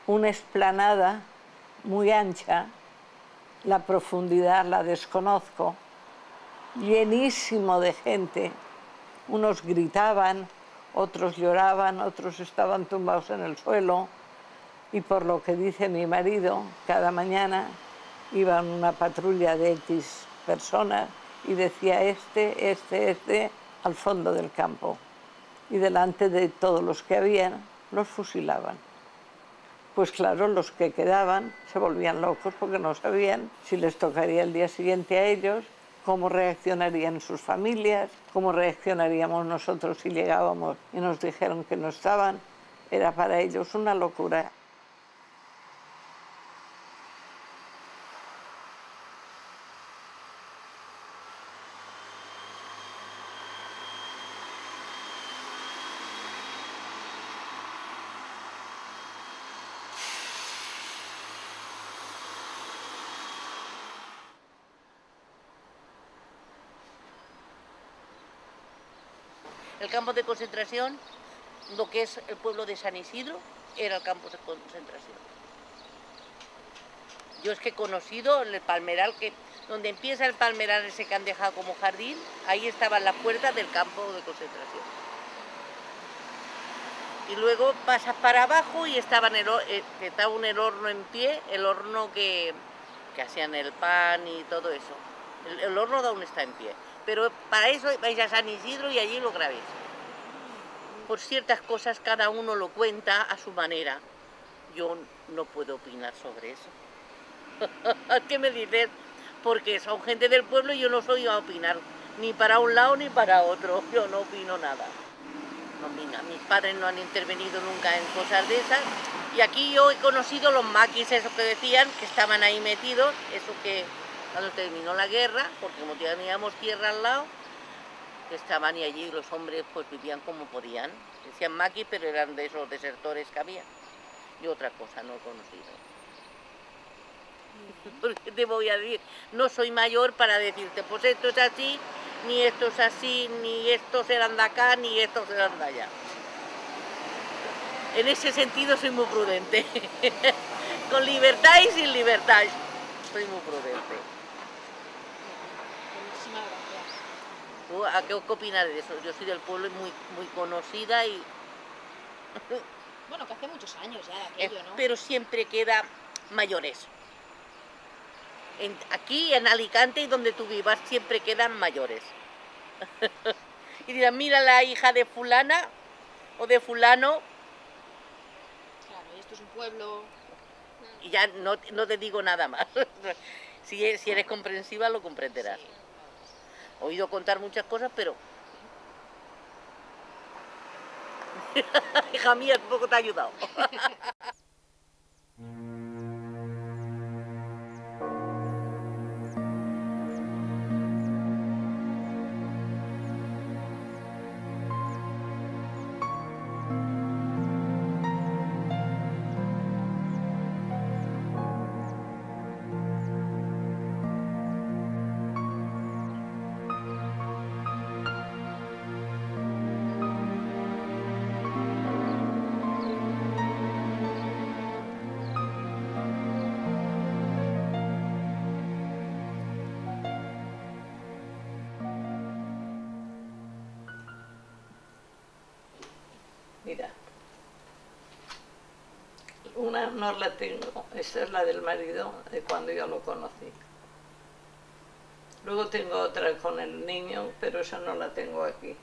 una explanada muy ancha, la profundidad la desconozco, llenísimo de gente, unos gritaban, otros lloraban, otros estaban tumbados en el suelo, y por lo que dice mi marido, cada mañana iba una patrulla de X personas y decía este, este, este, al fondo del campo. Y delante de todos los que habían, los fusilaban. Pues claro, los que quedaban se volvían locos porque no sabían si les tocaría el día siguiente a ellos, cómo reaccionarían sus familias, cómo reaccionaríamos nosotros si llegábamos y nos dijeron que no estaban. Era para ellos una locura. El campo de concentración, lo que es el pueblo de San Isidro, era el campo de concentración. Yo es que he conocido el palmeral, que donde empieza el palmeral ese que han dejado como jardín, ahí estaba la puerta del campo de concentración. Y luego pasas para abajo y estaba, en el, eh, estaba un el horno en pie, el horno que, que hacían el pan y todo eso. El, el horno aún está en pie. Pero para eso vais a San Isidro y allí lo grabéis. Por ciertas cosas cada uno lo cuenta a su manera. Yo no puedo opinar sobre eso. ¿Qué me dices? Porque son gente del pueblo y yo no soy a opinar ni para un lado ni para otro. Yo no opino nada. No, mira, mis padres no han intervenido nunca en cosas de esas. Y aquí yo he conocido los maquis, eso que decían, que estaban ahí metidos, eso que... Cuando terminó la guerra, porque como teníamos tierra al lado, estaban y allí los hombres pues vivían como podían. Decían maquis, pero eran de esos desertores que había. Y otra cosa no he conocido. Porque te voy a decir, no soy mayor para decirte, pues esto es así, ni esto es así, ni estos eran de acá, ni estos eran de allá. En ese sentido soy muy prudente. Con libertad y sin libertad. Soy muy prudente. ¿Tú a qué opinas de eso? Yo soy del pueblo y muy, muy conocida y... Bueno, que hace muchos años ya de aquello, ¿no? Pero siempre queda mayores. En, aquí en Alicante y donde tú vivas siempre quedan mayores. Y dirán, mira la hija de fulana o de fulano. Claro, y esto es un pueblo... Y ya no, no te digo nada más. Si, si eres comprensiva lo comprenderás. Sí. He oído contar muchas cosas, pero... Hija mía, poco te ha ayudado. Mira, una no la tengo, esta es la del marido de cuando yo lo conocí. Luego tengo otra con el niño, pero esa no la tengo aquí.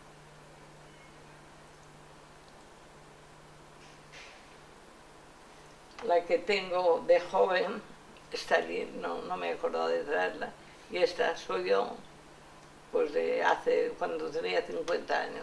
La que tengo de joven está allí, no, no me acuerdo de traerla, y esta soy yo, pues de hace, cuando tenía cincuenta años.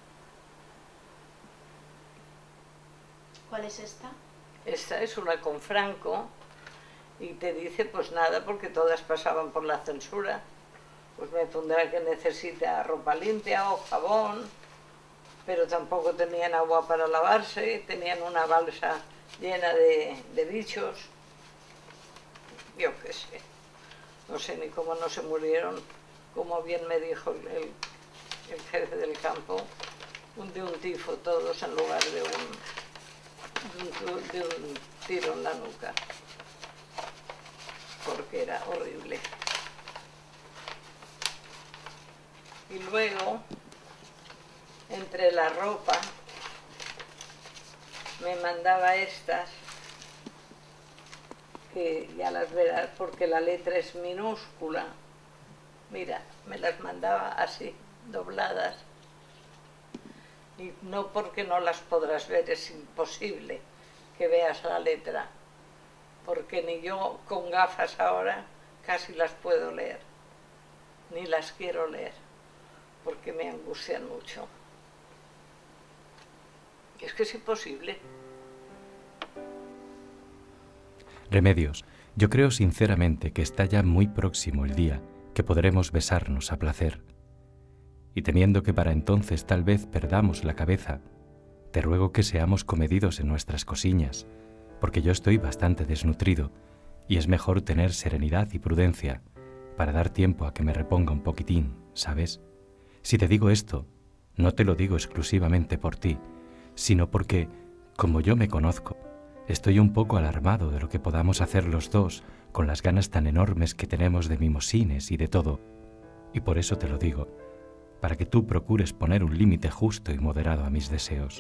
¿Cuál es esta? Esta es una con Franco y te dice pues nada, porque todas pasaban por la censura. Pues me pondrá que necesita ropa limpia o jabón, pero tampoco tenían agua para lavarse, tenían una balsa llena de, de bichos. Yo qué sé, no sé ni cómo no se murieron, como bien me dijo el, el jefe del campo, de un tifo todos en lugar de un... de un, de un tiro en la nuca, porque era horrible. Y luego, entre la ropa, me mandaba estas, que ya las verás porque la letra es minúscula. Mira, me las mandaba así, dobladas. Y no porque no las podrás ver, es imposible que veas la letra, porque ni yo con gafas ahora casi las puedo leer, ni las quiero leer, porque me angustian mucho. Es que es imposible. Remedios, yo creo sinceramente que está ya muy próximo el día que podremos besarnos a placer. Y temiendo que para entonces tal vez perdamos la cabeza, te ruego que seamos comedidos en nuestras cosiñas, porque yo estoy bastante desnutrido y es mejor tener serenidad y prudencia para dar tiempo a que me reponga un poquitín, ¿sabes? Si te digo esto, no te lo digo exclusivamente por ti, sino porque, como yo me conozco, estoy un poco alarmado de lo que podamos hacer los dos con las ganas tan enormes que tenemos de mimosines y de todo, y por eso te lo digo, para que tú procures poner un límite justo y moderado a mis deseos.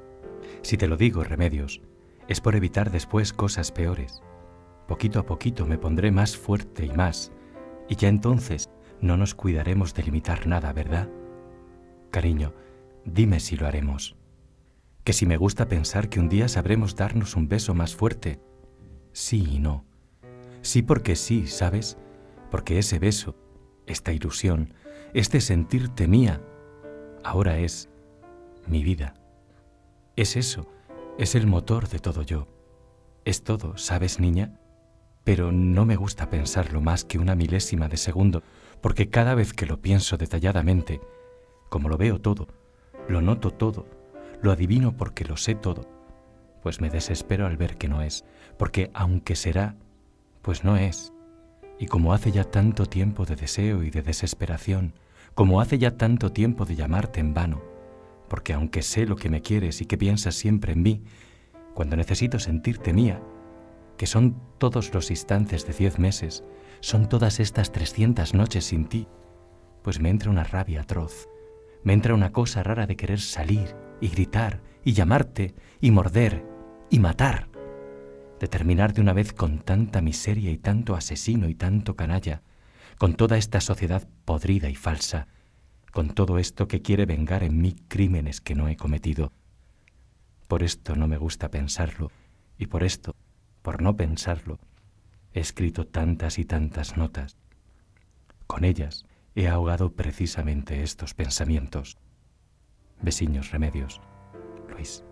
Si te lo digo, Remedios, es por evitar después cosas peores. Poquito a poquito me pondré más fuerte y más, y ya entonces no nos cuidaremos de limitar nada, ¿verdad? Cariño, dime si lo haremos. Que si me gusta pensar que un día sabremos darnos un beso más fuerte. Sí y no. Sí porque sí, ¿sabes? Porque ese beso, esta ilusión, este sentirte mía, ahora es mi vida. Es eso, es el motor de todo yo. Es todo, ¿sabes, niña? Pero no me gusta pensarlo más que una milésima de segundo, porque cada vez que lo pienso detalladamente, como lo veo todo, lo noto todo, lo adivino porque lo sé todo, pues me desespero al ver que no es, porque aunque será, pues no es. Y como hace ya tanto tiempo de deseo y de desesperación, como hace ya tanto tiempo de llamarte en vano, porque aunque sé lo que me quieres y que piensas siempre en mí, cuando necesito sentirte mía, que son todos los instantes de diez meses, son todas estas trescientas noches sin ti, pues me entra una rabia atroz, me entra una cosa rara de querer salir y gritar y llamarte y morder y matar, de terminar de una vez con tanta miseria y tanto asesino y tanto canalla, con toda esta sociedad podrida y falsa, con todo esto que quiere vengar en mí crímenes que no he cometido. Por esto no me gusta pensarlo, y por esto, por no pensarlo, he escrito tantas y tantas notas. Con ellas he ahogado precisamente estos pensamientos. Besiños, Remedios. Luis.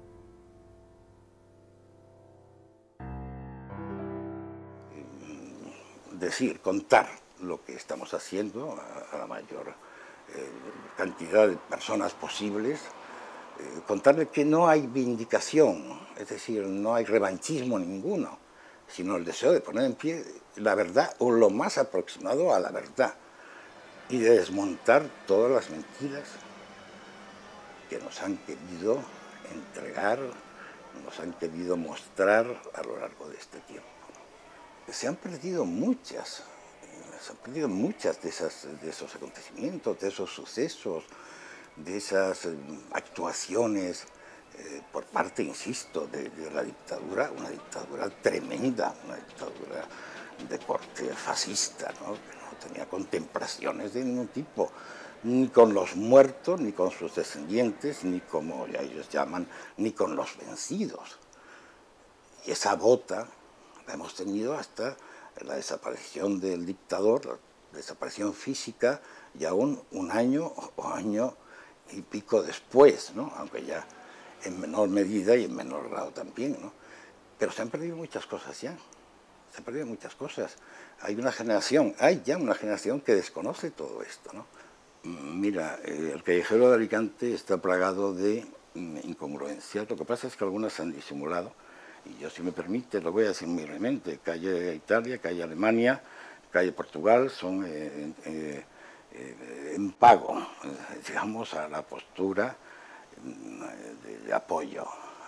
Decir, contar lo que estamos haciendo a, a la mayor eh, cantidad de personas posibles, eh, contarle que no hay vindicación, es decir, no hay revanchismo ninguno, sino el deseo de poner en pie la verdad o lo más aproximado a la verdad y de desmontar todas las mentiras que nos han querido entregar, nos han querido mostrar a lo largo de este tiempo. Se han perdido muchas, se han perdido muchas de, esas, de esos acontecimientos, de esos sucesos, de esas eh, actuaciones eh, por parte, insisto, de, de la dictadura, una dictadura tremenda, una dictadura de corte fascista, ¿no? Que no tenía contemplaciones de ningún tipo, ni con los muertos, ni con sus descendientes, ni como ya ellos llaman, ni con los vencidos. Y esa bota la hemos tenido hasta la desaparición del dictador, la desaparición física, y aún un año o año y pico después, ¿no? Aunque ya en menor medida y en menor grado también, ¿no? Pero se han perdido muchas cosas ya, se han perdido muchas cosas. Hay una generación, hay ya una generación que desconoce todo esto, ¿no? Mira, el callejero de Alicante está plagado de incongruencias, lo que pasa es que algunas se han disimulado. Y yo, si me permite, lo voy a decir muy brevemente. Calle Italia, calle Alemania, calle Portugal son eh, eh, eh, en pago, eh, digamos, a la postura de, de apoyo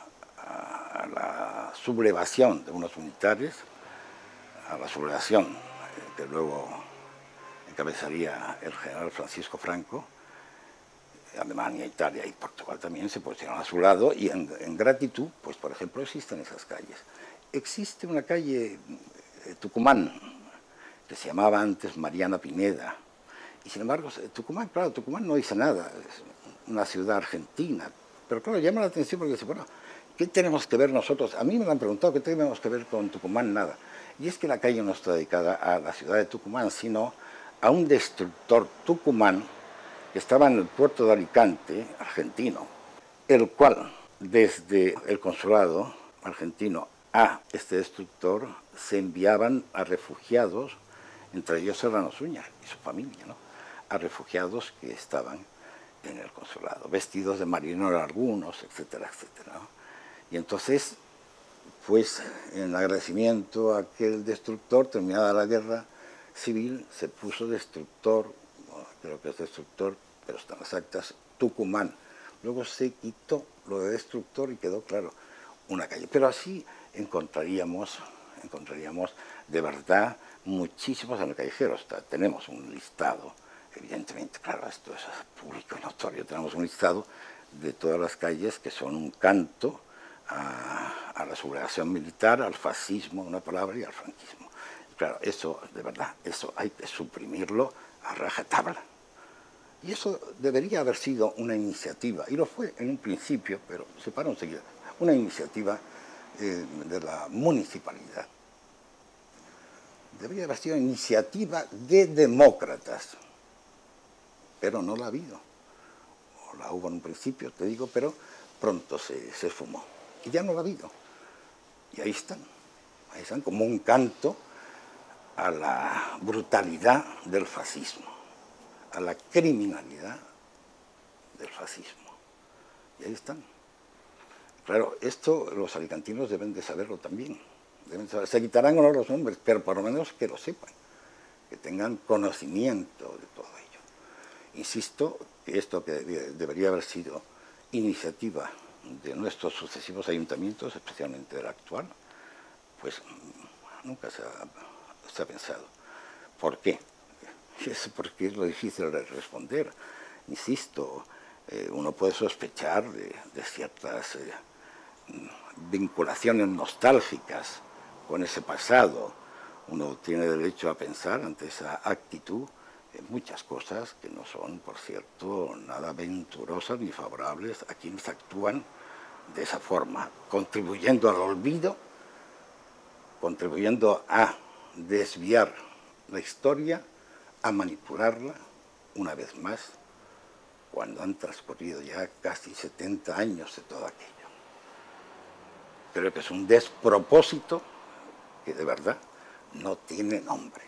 a, a la sublevación de unos militares, a la sublevación eh, que luego encabezaría el general Francisco Franco. Alemania, Italia y Portugal también se pusieron a su lado, y en, en gratitud, pues por ejemplo, existen esas calles. Existe una calle eh, Tucumán, que se llamaba antes Mariana Pineda, y sin embargo, Tucumán, claro, Tucumán no dice nada, es una ciudad argentina, pero claro, llama la atención porque dice, bueno, ¿qué tenemos que ver nosotros? A mí me lo han preguntado, ¿qué tenemos que ver con Tucumán? Nada. Y es que la calle no está dedicada a la ciudad de Tucumán, sino a un destructor tucumán que estaba en el puerto de Alicante, argentino, el cual, desde el consulado argentino a este destructor, se enviaban a refugiados, entre ellos Serrano Suñer y su familia, ¿no? A refugiados que estaban en el consulado, vestidos de marinero algunos, etcétera, etcétera, ¿no? Y entonces, pues, en agradecimiento a aquel destructor, terminada la guerra civil, se puso destructor, bueno, creo que es destructor, pero están las actas, Tucumán. Luego se quitó lo de destructor y quedó, claro, una calle. Pero así encontraríamos, encontraríamos de verdad muchísimos en el callejero. Tenemos un listado, evidentemente, claro, esto es público y notorio, tenemos un listado de todas las calles que son un canto a, a la sublevación militar, al fascismo, una palabra, y al franquismo. Claro, eso, de verdad, eso hay que suprimirlo a rajatabla. Y eso debería haber sido una iniciativa, y lo fue en un principio, pero se paró enseguida, una iniciativa eh, de la municipalidad. Debería haber sido iniciativa de demócratas, pero no la ha habido. O la hubo en un principio, te digo, pero pronto se, se esfumó. Y ya no la ha habido. Y ahí están, ahí están como un canto a la brutalidad del fascismo, a la criminalidad del fascismo. Y ahí están. Claro, esto los alicantinos deben de saberlo también. Deben saber. Se quitarán o no los nombres, pero por lo menos que lo sepan, que tengan conocimiento de todo ello. Insisto que esto que debería haber sido iniciativa de nuestros sucesivos ayuntamientos, especialmente del actual, pues nunca se ha, se ha pensado. ¿Por qué? Es porque es lo difícil de responder. Insisto, eh, uno puede sospechar de, de ciertas eh, vinculaciones nostálgicas con ese pasado. Uno tiene derecho a pensar ante esa actitud en muchas cosas que no son, por cierto, nada venturosas ni favorables a quienes actúan de esa forma, contribuyendo al olvido, contribuyendo a desviar la historia, a manipularla una vez más, cuando han transcurrido ya casi setenta años de todo aquello. Creo que es un despropósito que de verdad no tiene nombre.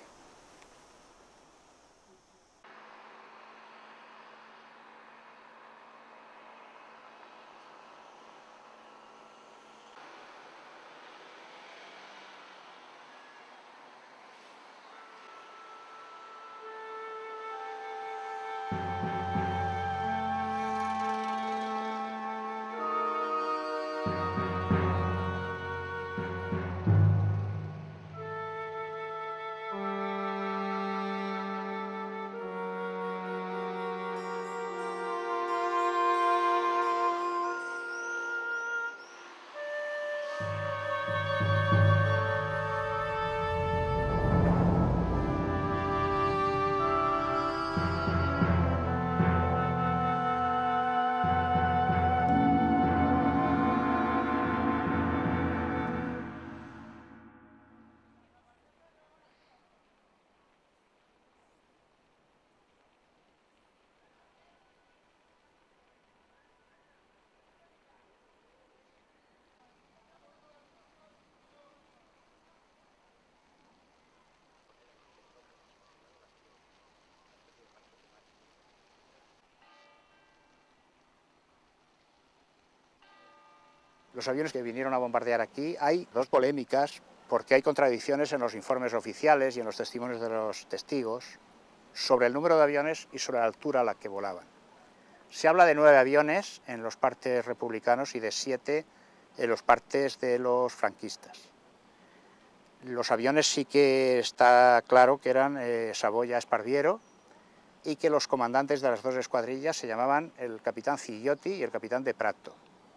Los aviones que vinieron a bombardear aquí, hay dos polémicas, porque hay contradicciones en los informes oficiales y en los testimonios de los testigos sobre el número de aviones y sobre la altura a la que volaban. Se habla de nueve aviones en los partes republicanos y de siete en los partes de los franquistas. Los aviones sí que está claro que eran eh, Saboya Esparviero, y que los comandantes de las dos escuadrillas se llamaban el capitán Cigliotti y el capitán de Prato,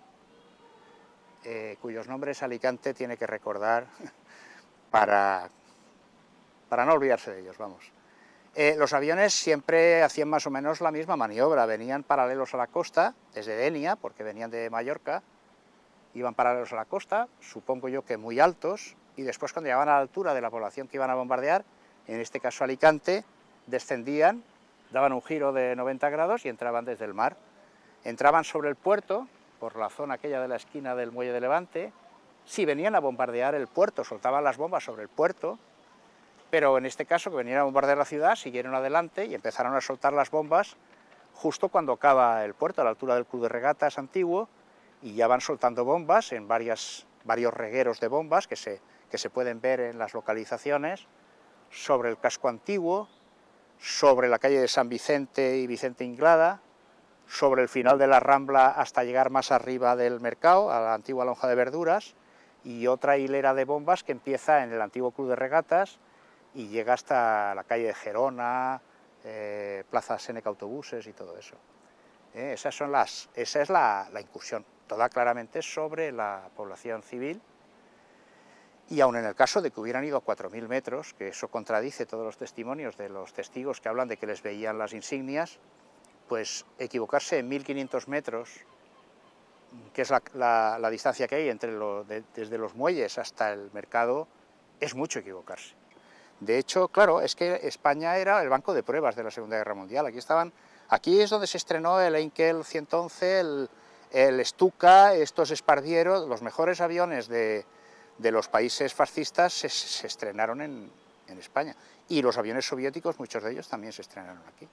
eh, cuyos nombres Alicante tiene que recordar para, para no olvidarse de ellos, vamos. Eh, los aviones siempre hacían más o menos la misma maniobra, venían paralelos a la costa, desde Denia, porque venían de Mallorca, iban paralelos a la costa, supongo yo que muy altos, y después cuando llegaban a la altura de la población que iban a bombardear, en este caso Alicante, descendían, daban un giro de noventa grados y entraban desde el mar. Entraban sobre el puerto, por la zona aquella de la esquina del muelle de Levante. Si venían a bombardear el puerto, soltaban las bombas sobre el puerto, pero en este caso, que venían a bombardear la ciudad, siguieron adelante y empezaron a soltar las bombas justo cuando acaba el puerto, a la altura del Club de Regatas antiguo, y ya van soltando bombas en varias, varios regueros de bombas que se, que se pueden ver en las localizaciones, sobre el casco antiguo, sobre la calle de San Vicente y Vicente Inglada, sobre el final de la Rambla hasta llegar más arriba del mercado, a la antigua lonja de verduras, y otra hilera de bombas que empieza en el antiguo Club de Regatas y llega hasta la calle de Gerona, eh, Plaza Seneca Autobuses y todo eso. Eh, esas son las, esa es la, la incursión, toda claramente sobre la población civil. Y aun en el caso de que hubieran ido a cuatro mil metros, que eso contradice todos los testimonios de los testigos que hablan de que les veían las insignias, pues equivocarse en mil quinientos metros, que es la, la, la distancia que hay entre lo, de, desde los muelles hasta el mercado, es mucho equivocarse. De hecho, claro, es que España era el banco de pruebas de la Segunda Guerra Mundial. Aquí estaban, aquí es donde se estrenó el Heinkel ciento once, el, el Stuka, estos Esparviero, los mejores aviones de de los países fascistas se, se estrenaron en, en España, y los aviones soviéticos, muchos de ellos también se estrenaron aquí.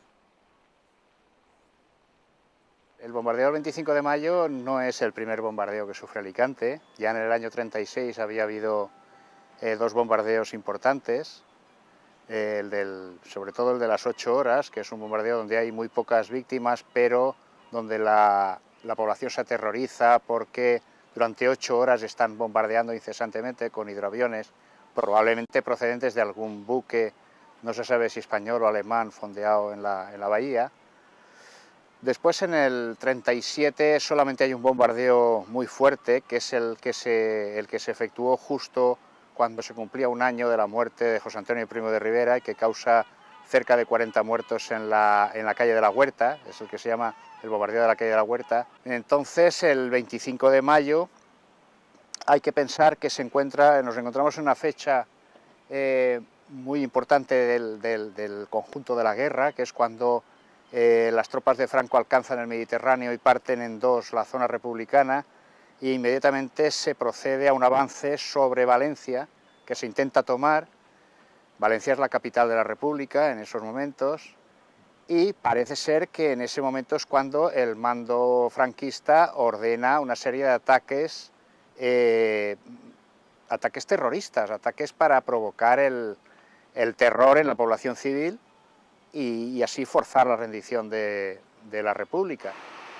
El bombardeo del veinticinco de mayo no es el primer bombardeo que sufre Alicante. Ya en el año treinta y seis había habido eh, dos bombardeos importantes, eh, el del, sobre todo el de las ocho horas, que es un bombardeo donde hay muy pocas víctimas, pero donde la, la población se aterroriza porque durante ocho horas están bombardeando incesantemente con hidroaviones, probablemente procedentes de algún buque, no se sabe si español o alemán, fondeado en la, en la bahía. Después, en el treinta y siete, solamente hay un bombardeo muy fuerte, que es el que se, el que se efectuó justo cuando se cumplía un año de la muerte de José Antonio Primo de Rivera, y que causa cerca de cuarenta muertos en la, en la calle de la Huerta, es el que se llama el bombardeo de la calle de la Huerta. Entonces, el veinticinco de mayo, hay que pensar que se encuentra, nos encontramos en una fecha eh, muy importante del, del, del conjunto de la guerra, que es cuando eh, las tropas de Franco alcanzan el Mediterráneo y parten en dos la zona republicana, e inmediatamente se procede a un avance sobre Valencia, que se intenta tomar. Valencia es la capital de la República en esos momentos, y parece ser que en ese momento es cuando el mando franquista ordena una serie de ataques, eh, ataques terroristas, ataques para provocar el, el terror en la población civil y, y así forzar la rendición de, de la República.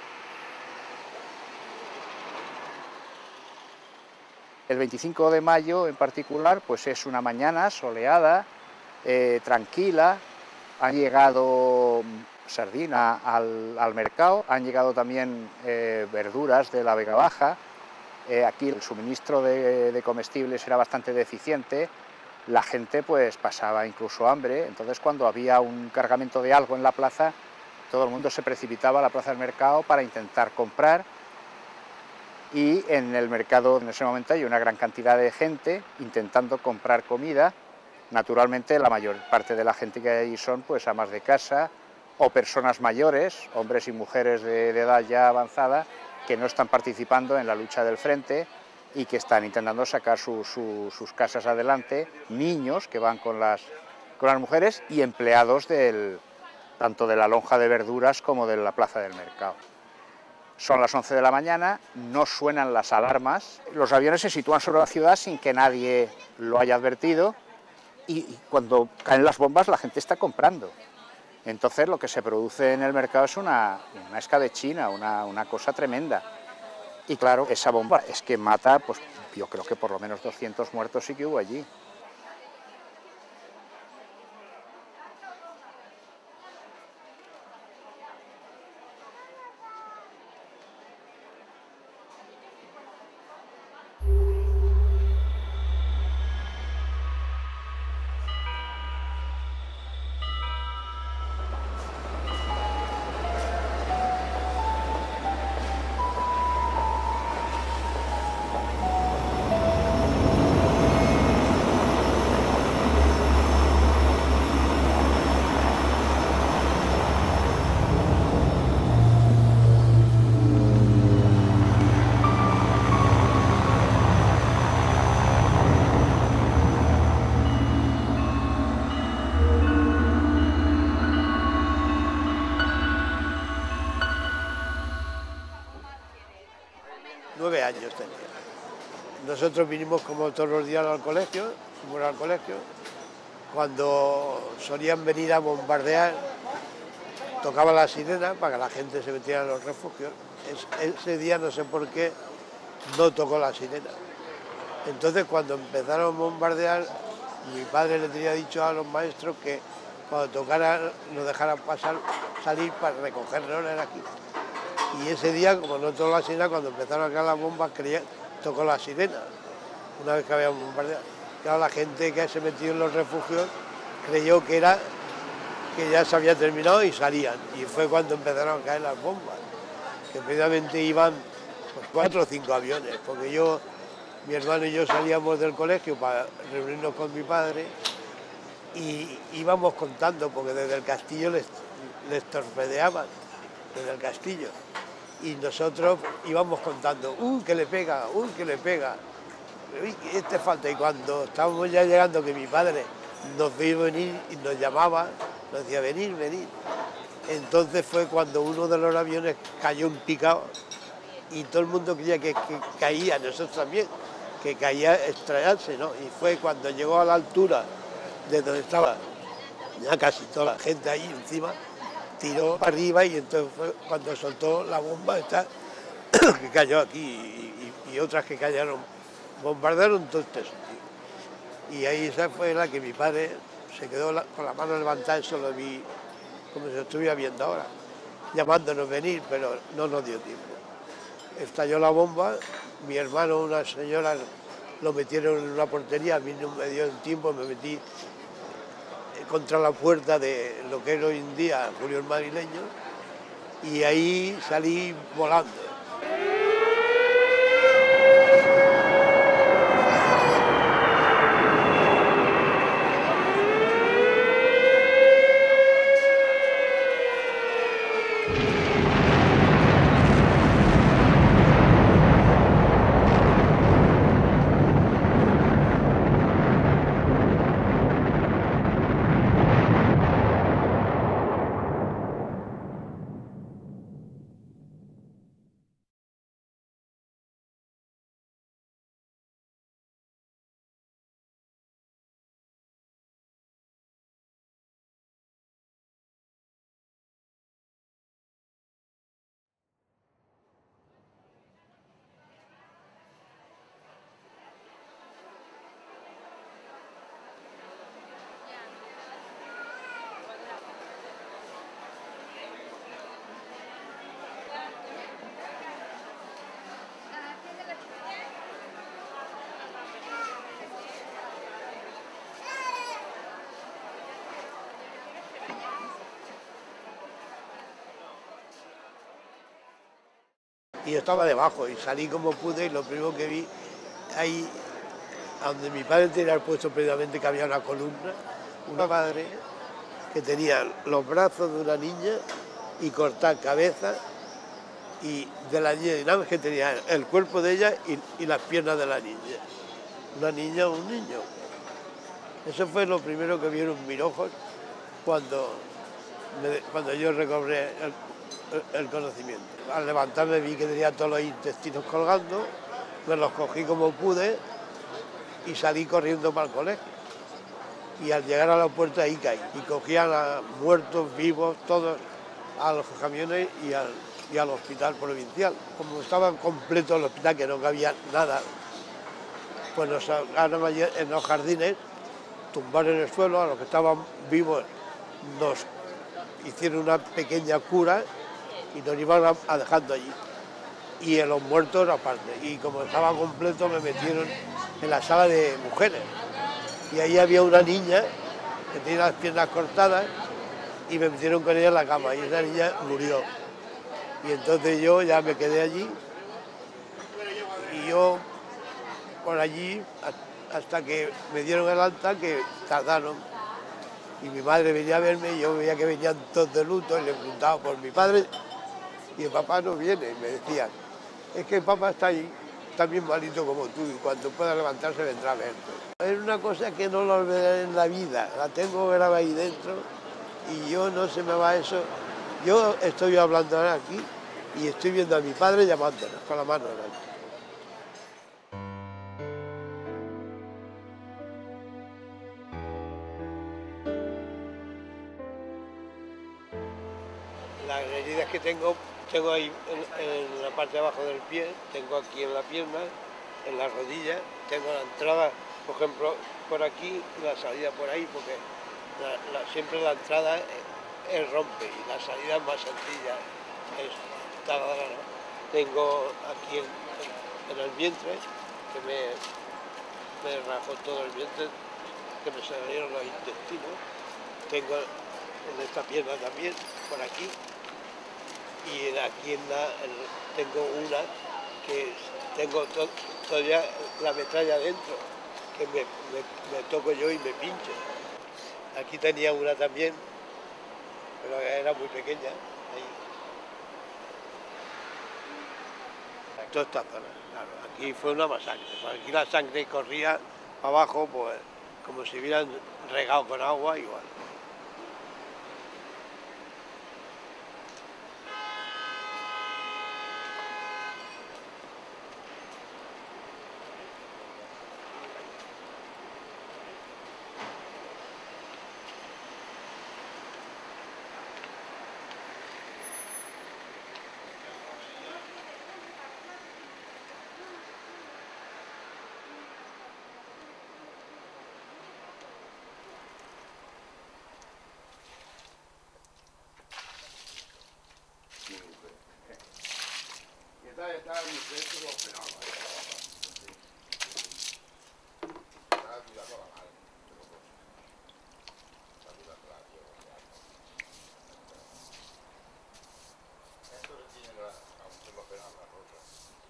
El veinticinco de mayo en particular, pues es una mañana soleada, eh, tranquila. Han llegado sardina al, al mercado, han llegado también eh, verduras de la Vega Baja. Eh, aquí el suministro de, de comestibles era bastante deficiente, la gente pues pasaba incluso hambre, entonces cuando había un cargamento de algo en la plaza, todo el mundo se precipitaba a la plaza del mercado para intentar comprar, y en el mercado en ese momento hay una gran cantidad de gente intentando comprar comida. Naturalmente, la mayor parte de la gente que hay son pues amas de casa o personas mayores, hombres y mujeres de, de edad ya avanzada, que no están participando en la lucha del frente y que están intentando sacar su, su, sus casas adelante, niños que van con las, con las mujeres y empleados del, tanto de la lonja de verduras como de la plaza del mercado. Son las once de la mañana, no suenan las alarmas, los aviones se sitúan sobre la ciudad sin que nadie lo haya advertido, y cuando caen las bombas la gente está comprando. Entonces lo que se produce en el mercado es una, una escabechina, una, una cosa tremenda. Y claro, esa bomba es que mata, pues yo creo que por lo menos doscientos muertos sí que hubo allí. Nueve años tenía. Nosotros vinimos como todos los días al colegio, fuimos al colegio. Cuando solían venir a bombardear, tocaba la sirena para que la gente se metiera en los refugios. Es, ese día no sé por qué no tocó la sirena. Entonces cuando empezaron a bombardear, mi padre le tenía dicho a los maestros que cuando tocara nos dejaran pasar, salir para recogernos aquí. Y ese día, como no tocó la sirena, cuando empezaron a caer las bombas, creía, tocó la sirena, una vez que habían bombardeado. Claro, la gente que se metió en los refugios creyó que era que ya se había terminado y salían. Y fue cuando empezaron a caer las bombas, que precisamente iban pues, cuatro o cinco aviones, porque yo, mi hermano y yo salíamos del colegio para reunirnos con mi padre y íbamos contando, porque desde el castillo les, les torpedeaban, desde el castillo. Y nosotros íbamos contando, ¡uh, que le pega! ¡uh, que le pega! Uy, este falta. Y cuando estábamos ya llegando, que mi padre nos vio venir y nos llamaba, nos decía, venir, venir. Entonces fue cuando uno de los aviones cayó en picado y todo el mundo creía que, que caía, nosotros también, que caía estrellarse, ¿no? Y fue cuando llegó a la altura de donde estaba ya casi toda la gente ahí encima, tiró para arriba y entonces fue cuando soltó la bomba esta que cayó aquí y, y, y otras que cayeron, bombardearon todo este sitio. Y ahí esa fue la que mi padre se quedó la, con la mano levantada, eso lo vi como se estuviera viendo ahora, llamándonos venir, pero no nos dio tiempo. Estalló la bomba, mi hermano, una señora, lo metieron en una portería, a mí no me dio el tiempo, me metí contra la puerta de lo que es hoy en día Julio el Madrileño, y ahí salí volando. Y yo estaba debajo y salí como pude y lo primero que vi, ahí donde mi padre tenía puesto previamente que había una columna, una madre que tenía los brazos de una niña y cortar cabeza y de la niña, y nada más que tenía el cuerpo de ella y, y las piernas de la niña. Una niña o un niño. Eso fue lo primero que vieron mis ojos cuando, me, cuando yo recobré el, el conocimiento. Al levantarme vi que tenía todos los intestinos colgando, me los cogí como pude y salí corriendo para el colegio. Y al llegar a la puerta ahí caí. Y cogían a muertos, vivos, todos a los camiones y al, y al hospital provincial. Como estaba completo el hospital, que no cabía nada, pues nos sacaron allí en los jardines, tumbaron en el suelo, a los que estaban vivos nos hicieron una pequeña cura y nos iban a, a dejando allí. Y en los muertos aparte. Y como estaba completo me metieron en la sala de mujeres. Y ahí había una niña que tenía las piernas cortadas y me metieron con ella en la cama y esa niña murió. Y entonces yo ya me quedé allí y yo por allí hasta que me dieron el alta, que tardaron. Y mi madre venía a verme y yo veía que venían todos de luto y le preguntaba por mi padre y el papá no viene. Y me decían, es que el papá está ahí, también malito como tú y cuando pueda levantarse vendrá a verte. Es una cosa que no lo olvidaré en la vida, la tengo grabada ahí dentro y yo no se me va eso. Yo estoy hablando ahora aquí y estoy viendo a mi padre llamándonos con la mano delante. Las heridas que tengo, tengo ahí en, en la parte de abajo del pie, tengo aquí en la pierna, en la rodilla, tengo la entrada, por ejemplo, por aquí, la salida por ahí, porque la, la, siempre la entrada es, es rompe y la salida es más sencilla. Es, taladana. Tengo aquí en, en, en el vientre, que me, me rajó todo el vientre, que me salieron los intestinos. Tengo en esta pierna también, por aquí. Y aquí en la, en, tengo una que tengo to, todavía la metralla dentro, que me, me, me toco yo y me pincho. Aquí tenía una también, pero era muy pequeña. Ahí. Toda esta zona, claro. Aquí fue una masacre. Aquí la sangre corría para abajo, pues como si hubieran regado con agua igual. Estaba mi frente lo operaba. Estaba cuidando a la madre. Estaba cuidando a la tía. Esto le tiene la... aún se lo operan la rosa.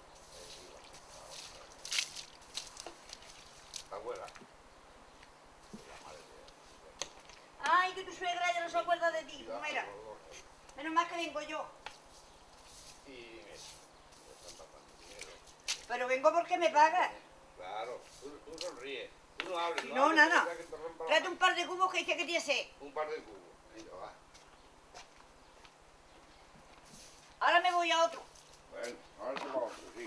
La abuela. La madre de... Ay, que tu suegra ya no se acuerda de ti. Mira, menos mal que vengo yo. Y... Pero vengo porque me pagas. Claro, tú, tú sonríes, tú no hables. No, no hables, nada. que te rompa la Tráete mano. un par de cubos que dice que tiene sed. Un par de cubos, venga, va. Ahora me voy a otro. Bueno, ahora te va a otro, sí.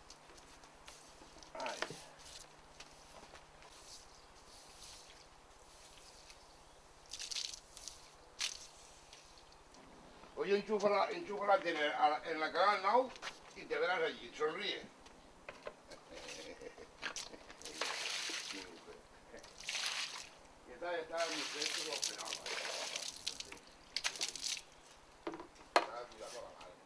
Ay. Oye, enchúfala, enchúfala en, el, a la- en la Canal Now y te verás allí, sonríe. Y está, está mi frente lo operaba. Estaba cuidando a la madre.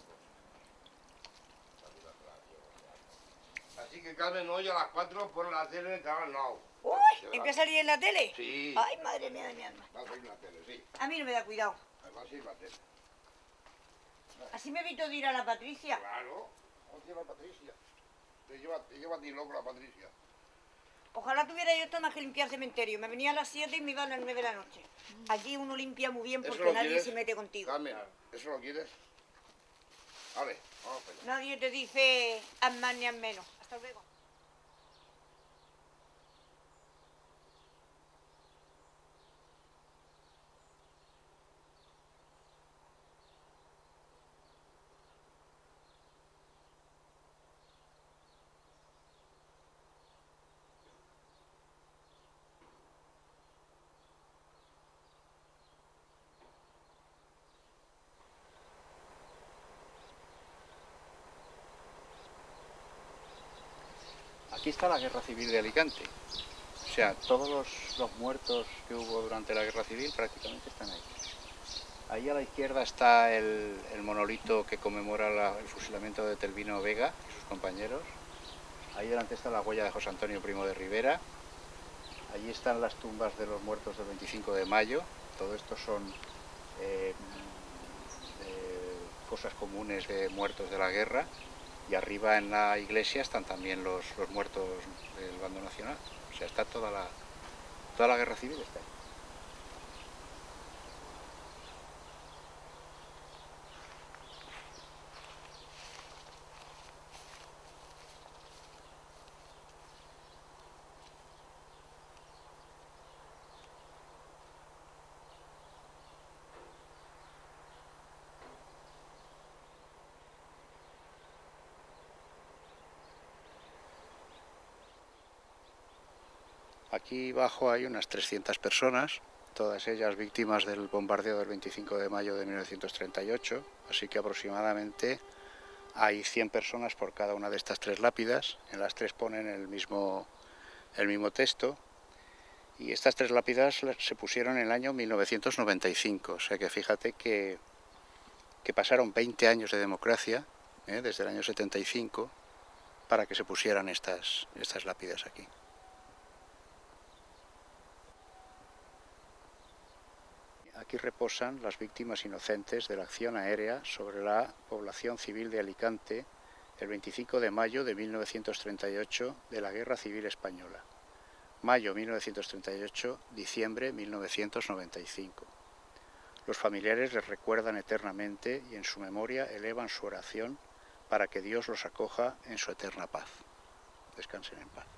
Estaba cuidando a la tía. Así que Carmen, hoy a las cuatro por la tele del Canal Now. Uy, ¿en qué salí en la tele? Sí. Ay, madre mía de mi alma. Va a salir en la tele, sí. A mí no me da cuidado. Además sí, la tele. Así me evito de ir a la Patricia. Claro. ¿Cómo te lleva Patricia? Te lleva, te lleva a ti loco la Patricia. Ojalá tuviera yo esto más que limpiar cementerio. Me venía a las siete y me iba a las nueve de la noche. Aquí uno limpia muy bien ¿Eso porque lo nadie quieres? se mete contigo. Carmen, ¿eso lo quieres? Vale, vamos para allá. Nadie te dice haz más ni haz menos. Hasta luego. Aquí está la Guerra Civil de Alicante. O sea, todos los, los muertos que hubo durante la Guerra Civil prácticamente están ahí. Ahí a la izquierda está el, el monolito que conmemora la, el fusilamiento de Telvino Vega y sus compañeros. Ahí delante está la huella de José Antonio Primo de Rivera. Allí están las tumbas de los muertos del veinticinco de mayo. Todo esto son eh, eh, cosas comunes de muertos de la guerra. Y arriba en la iglesia están también los, los muertos del bando nacional. O sea, está toda la, toda la guerra civil está ahí. Aquí abajo hay unas trescientas personas, todas ellas víctimas del bombardeo del veinticinco de mayo de mil novecientos treinta y ocho, así que aproximadamente hay cien personas por cada una de estas tres lápidas. En las tres ponen el mismo, el mismo texto, y estas tres lápidas se pusieron en el año mil novecientos noventa y cinco, o sea que fíjate que, que pasaron veinte años de democracia, ¿eh? desde el año setenta y cinco, para que se pusieran estas, estas lápidas aquí. Aquí reposan las víctimas inocentes de la acción aérea sobre la población civil de Alicante el veinticinco de mayo de mil novecientos treinta y ocho de la Guerra Civil Española. Mayo mil novecientos treinta y ocho, diciembre mil novecientos noventa y cinco. Los familiares les recuerdan eternamente y en su memoria elevan su oración para que Dios los acoja en su eterna paz. Descansen en paz.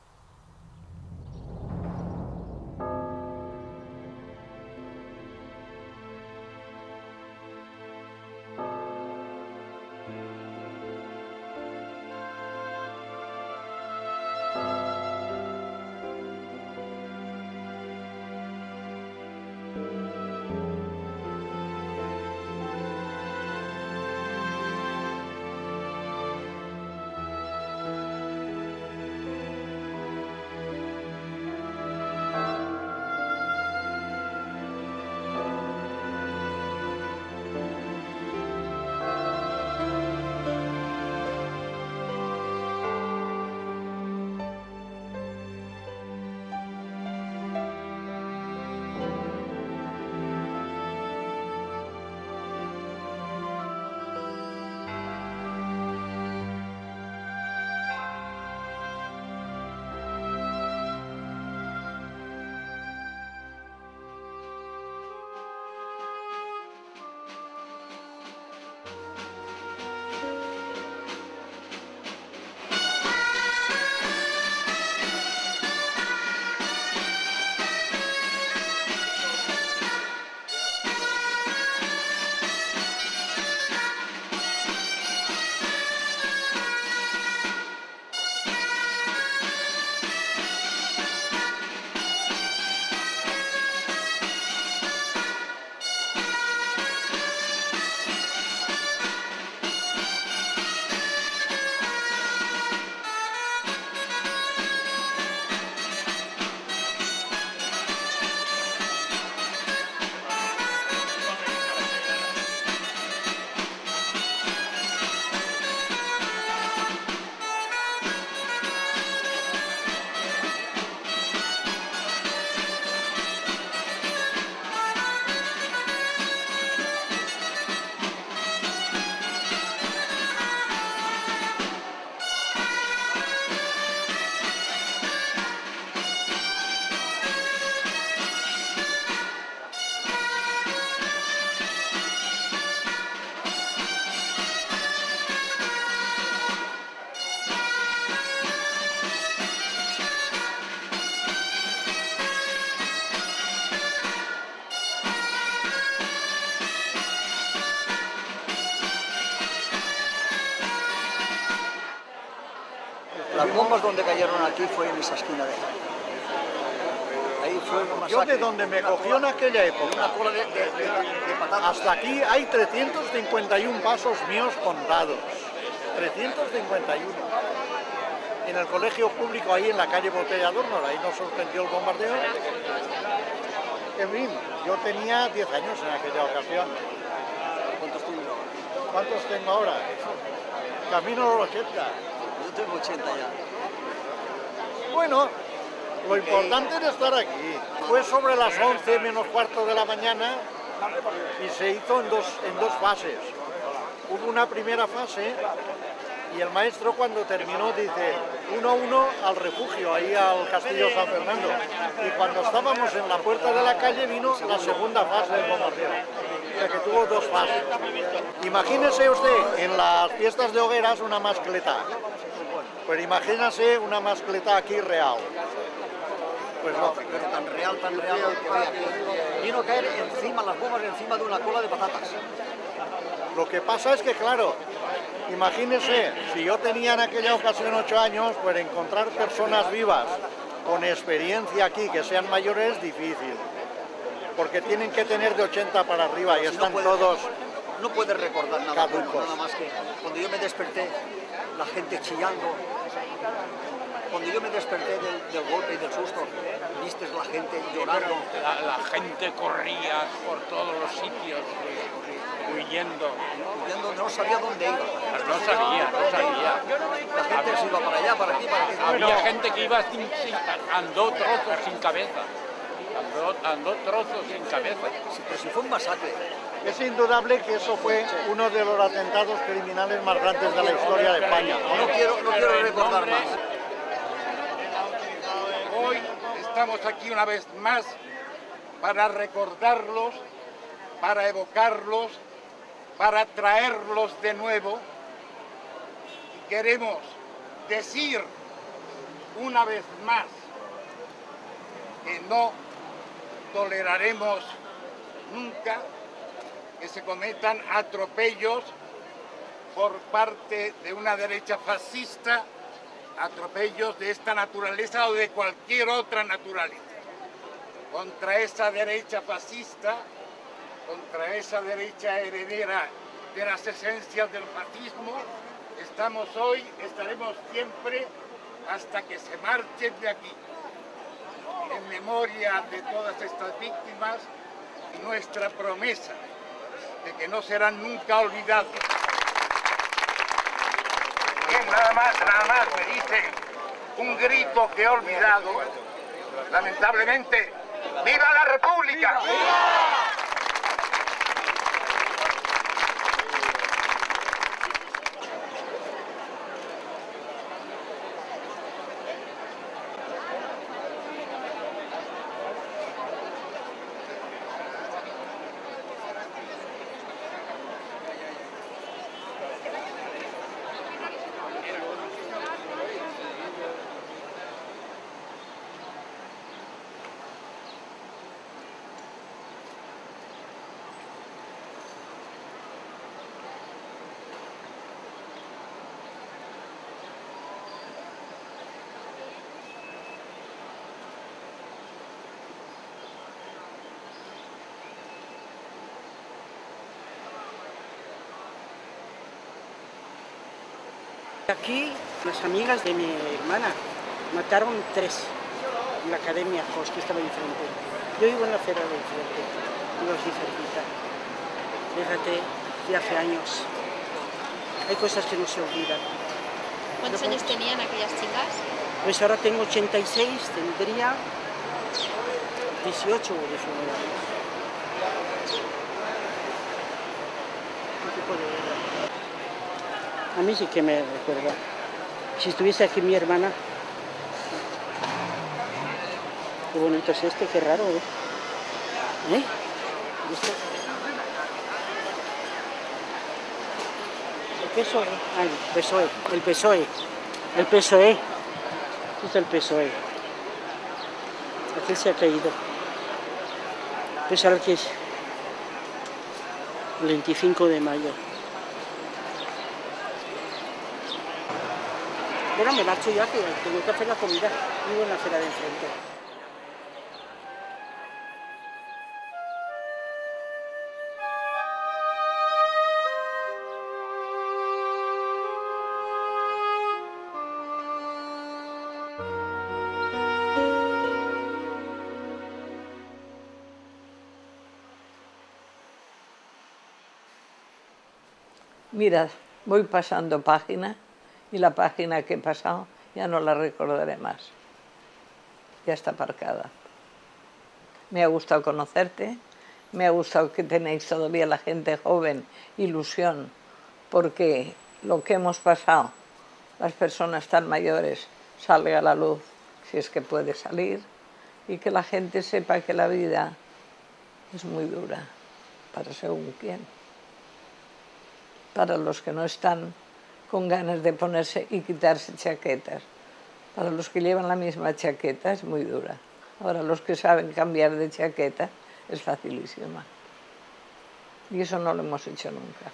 Las bombas donde cayeron aquí fue en esa esquina de ahí. Ahí fue una masacre. Yo de donde me cogió en aquella época, una cola de, de, de, de patatas. Hasta aquí hay trescientos cincuenta y uno pasos míos contados. trescientos cincuenta y uno. en el colegio público, ahí en la calle Botella de Hornos, ahí nos sorprendió el bombardeo. En fin, yo tenía diez años en aquella ocasión. ¿Cuántos tienes ahora? ¿Cuántos tengo ahora? Camino a los ochenta. Yo tengo ochenta ya. Bueno, lo importante era estar aquí. Fue sobre las once menos cuarto de la mañana y se hizo en dos, en dos fases. Hubo una primera fase y el maestro cuando terminó dice uno a uno al refugio, ahí al Castillo San Fernando. Y cuando estábamos en la puerta de la calle vino la segunda fase del bombardeo. O sea que tuvo dos fases. Imagínese usted en las fiestas de hogueras una mascleta. Pues imagínese una mascleta aquí real. Pues no, pero tan real, tan real, que vino a caer encima, las bombas encima de una cola de patatas. Lo que pasa es que, claro, imagínese, si yo tenía en aquella ocasión ocho años, pues encontrar personas vivas con experiencia aquí, que sean mayores, es difícil. Porque tienen que tener de ochenta para arriba y si están no puede, todos no puedes recordar nada, caducos. Nada más que cuando yo me desperté, la gente chillando. Cuando yo me desperté del, del golpe y del susto, viste la gente llorando. La, la gente corría por todos los sitios, huyendo. Huyendo, no sabía dónde iba. No sabía, no sabía. La gente se iba para allá, para aquí, para aquí. Había gente que iba sin, sin, andó trozos sin cabeza. Andó, andó trozos sin cabeza. Sí, pero si fue un masacre. Es indudable que eso fue uno de los atentados criminales más grandes de la historia de España. No quiero, no quiero recordar más. Hoy estamos aquí una vez más para recordarlos, para evocarlos, para traerlos de nuevo. Y queremos decir una vez más que no toleraremos nunca que se cometan atropellos por parte de una derecha fascista, atropellos de esta naturaleza o de cualquier otra naturaleza. Contra esa derecha fascista, contra esa derecha heredera de las esencias del fascismo, estamos hoy, estaremos siempre hasta que se marchen de aquí. En memoria de todas estas víctimas y nuestra promesa de que no serán nunca olvidados. Bien, nada más, nada más me dicen un grito que he olvidado, lamentablemente. ¡Viva la República! Aquí, las amigas de mi hermana mataron tres en la Academia Cos, que estaba enfrente. Yo vivo en la acera de enfrente, vivo así cerquita. Fíjate, de hace años. Hay cosas que no se olvidan. ¿Cuántos años tenían aquellas chicas? Pues ahora tengo ochenta y seis, tendría dieciocho o diecinueve años. Un tipo de guerra. A mí sí que me recuerda. Si estuviese aquí mi hermana. Qué bonito es este, qué raro, ¿eh? ¿Eh? ¿Viste? El P S O E. Ah, el P S O E. El P S O E. El P S O E. Este es el P S O E. Aquel se ha caído. Pues ahora que es el veinticinco de mayo. Bueno, me marcho ya, que tengo que hacer la comida. Vivo en la acera de enfrente. Mira, voy pasando página y la página que he pasado ya no la recordaré más. Ya está aparcada. Me ha gustado conocerte, me ha gustado que tenéis todavía la gente joven ilusión, porque lo que hemos pasado, las personas tan mayores, salga a la luz, si es que puede salir, y que la gente sepa que la vida es muy dura, para según quién. Para los que no están con ganas de ponerse y quitarse chaquetas. Para los que llevan la misma chaqueta es muy dura. Ahora, los que saben cambiar de chaqueta es facilísima. Y eso no lo hemos hecho nunca.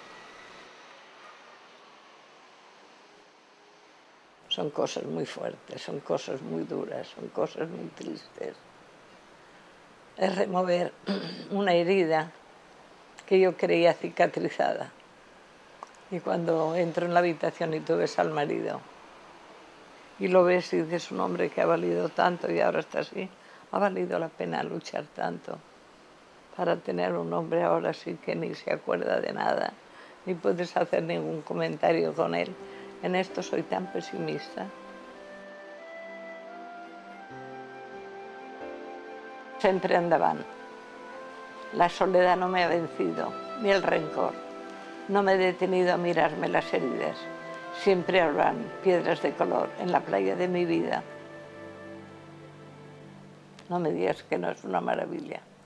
Son cosas muy fuertes, son cosas muy duras, son cosas muy tristes. Es remover una herida que yo creía cicatrizada. Y cuando entro en la habitación y tú ves al marido, y lo ves y dices, un hombre que ha valido tanto y ahora está así, ha valido la pena luchar tanto para tener un hombre ahora sí que ni se acuerda de nada, ni puedes hacer ningún comentario con él. En esto soy tan pesimista. Siempre andaban. La soledad no me ha vencido, ni el rencor. No me he detenido a mirarme las heridas. Siempre habrán piedras de color en la playa de mi vida. No me digas que no es una maravilla.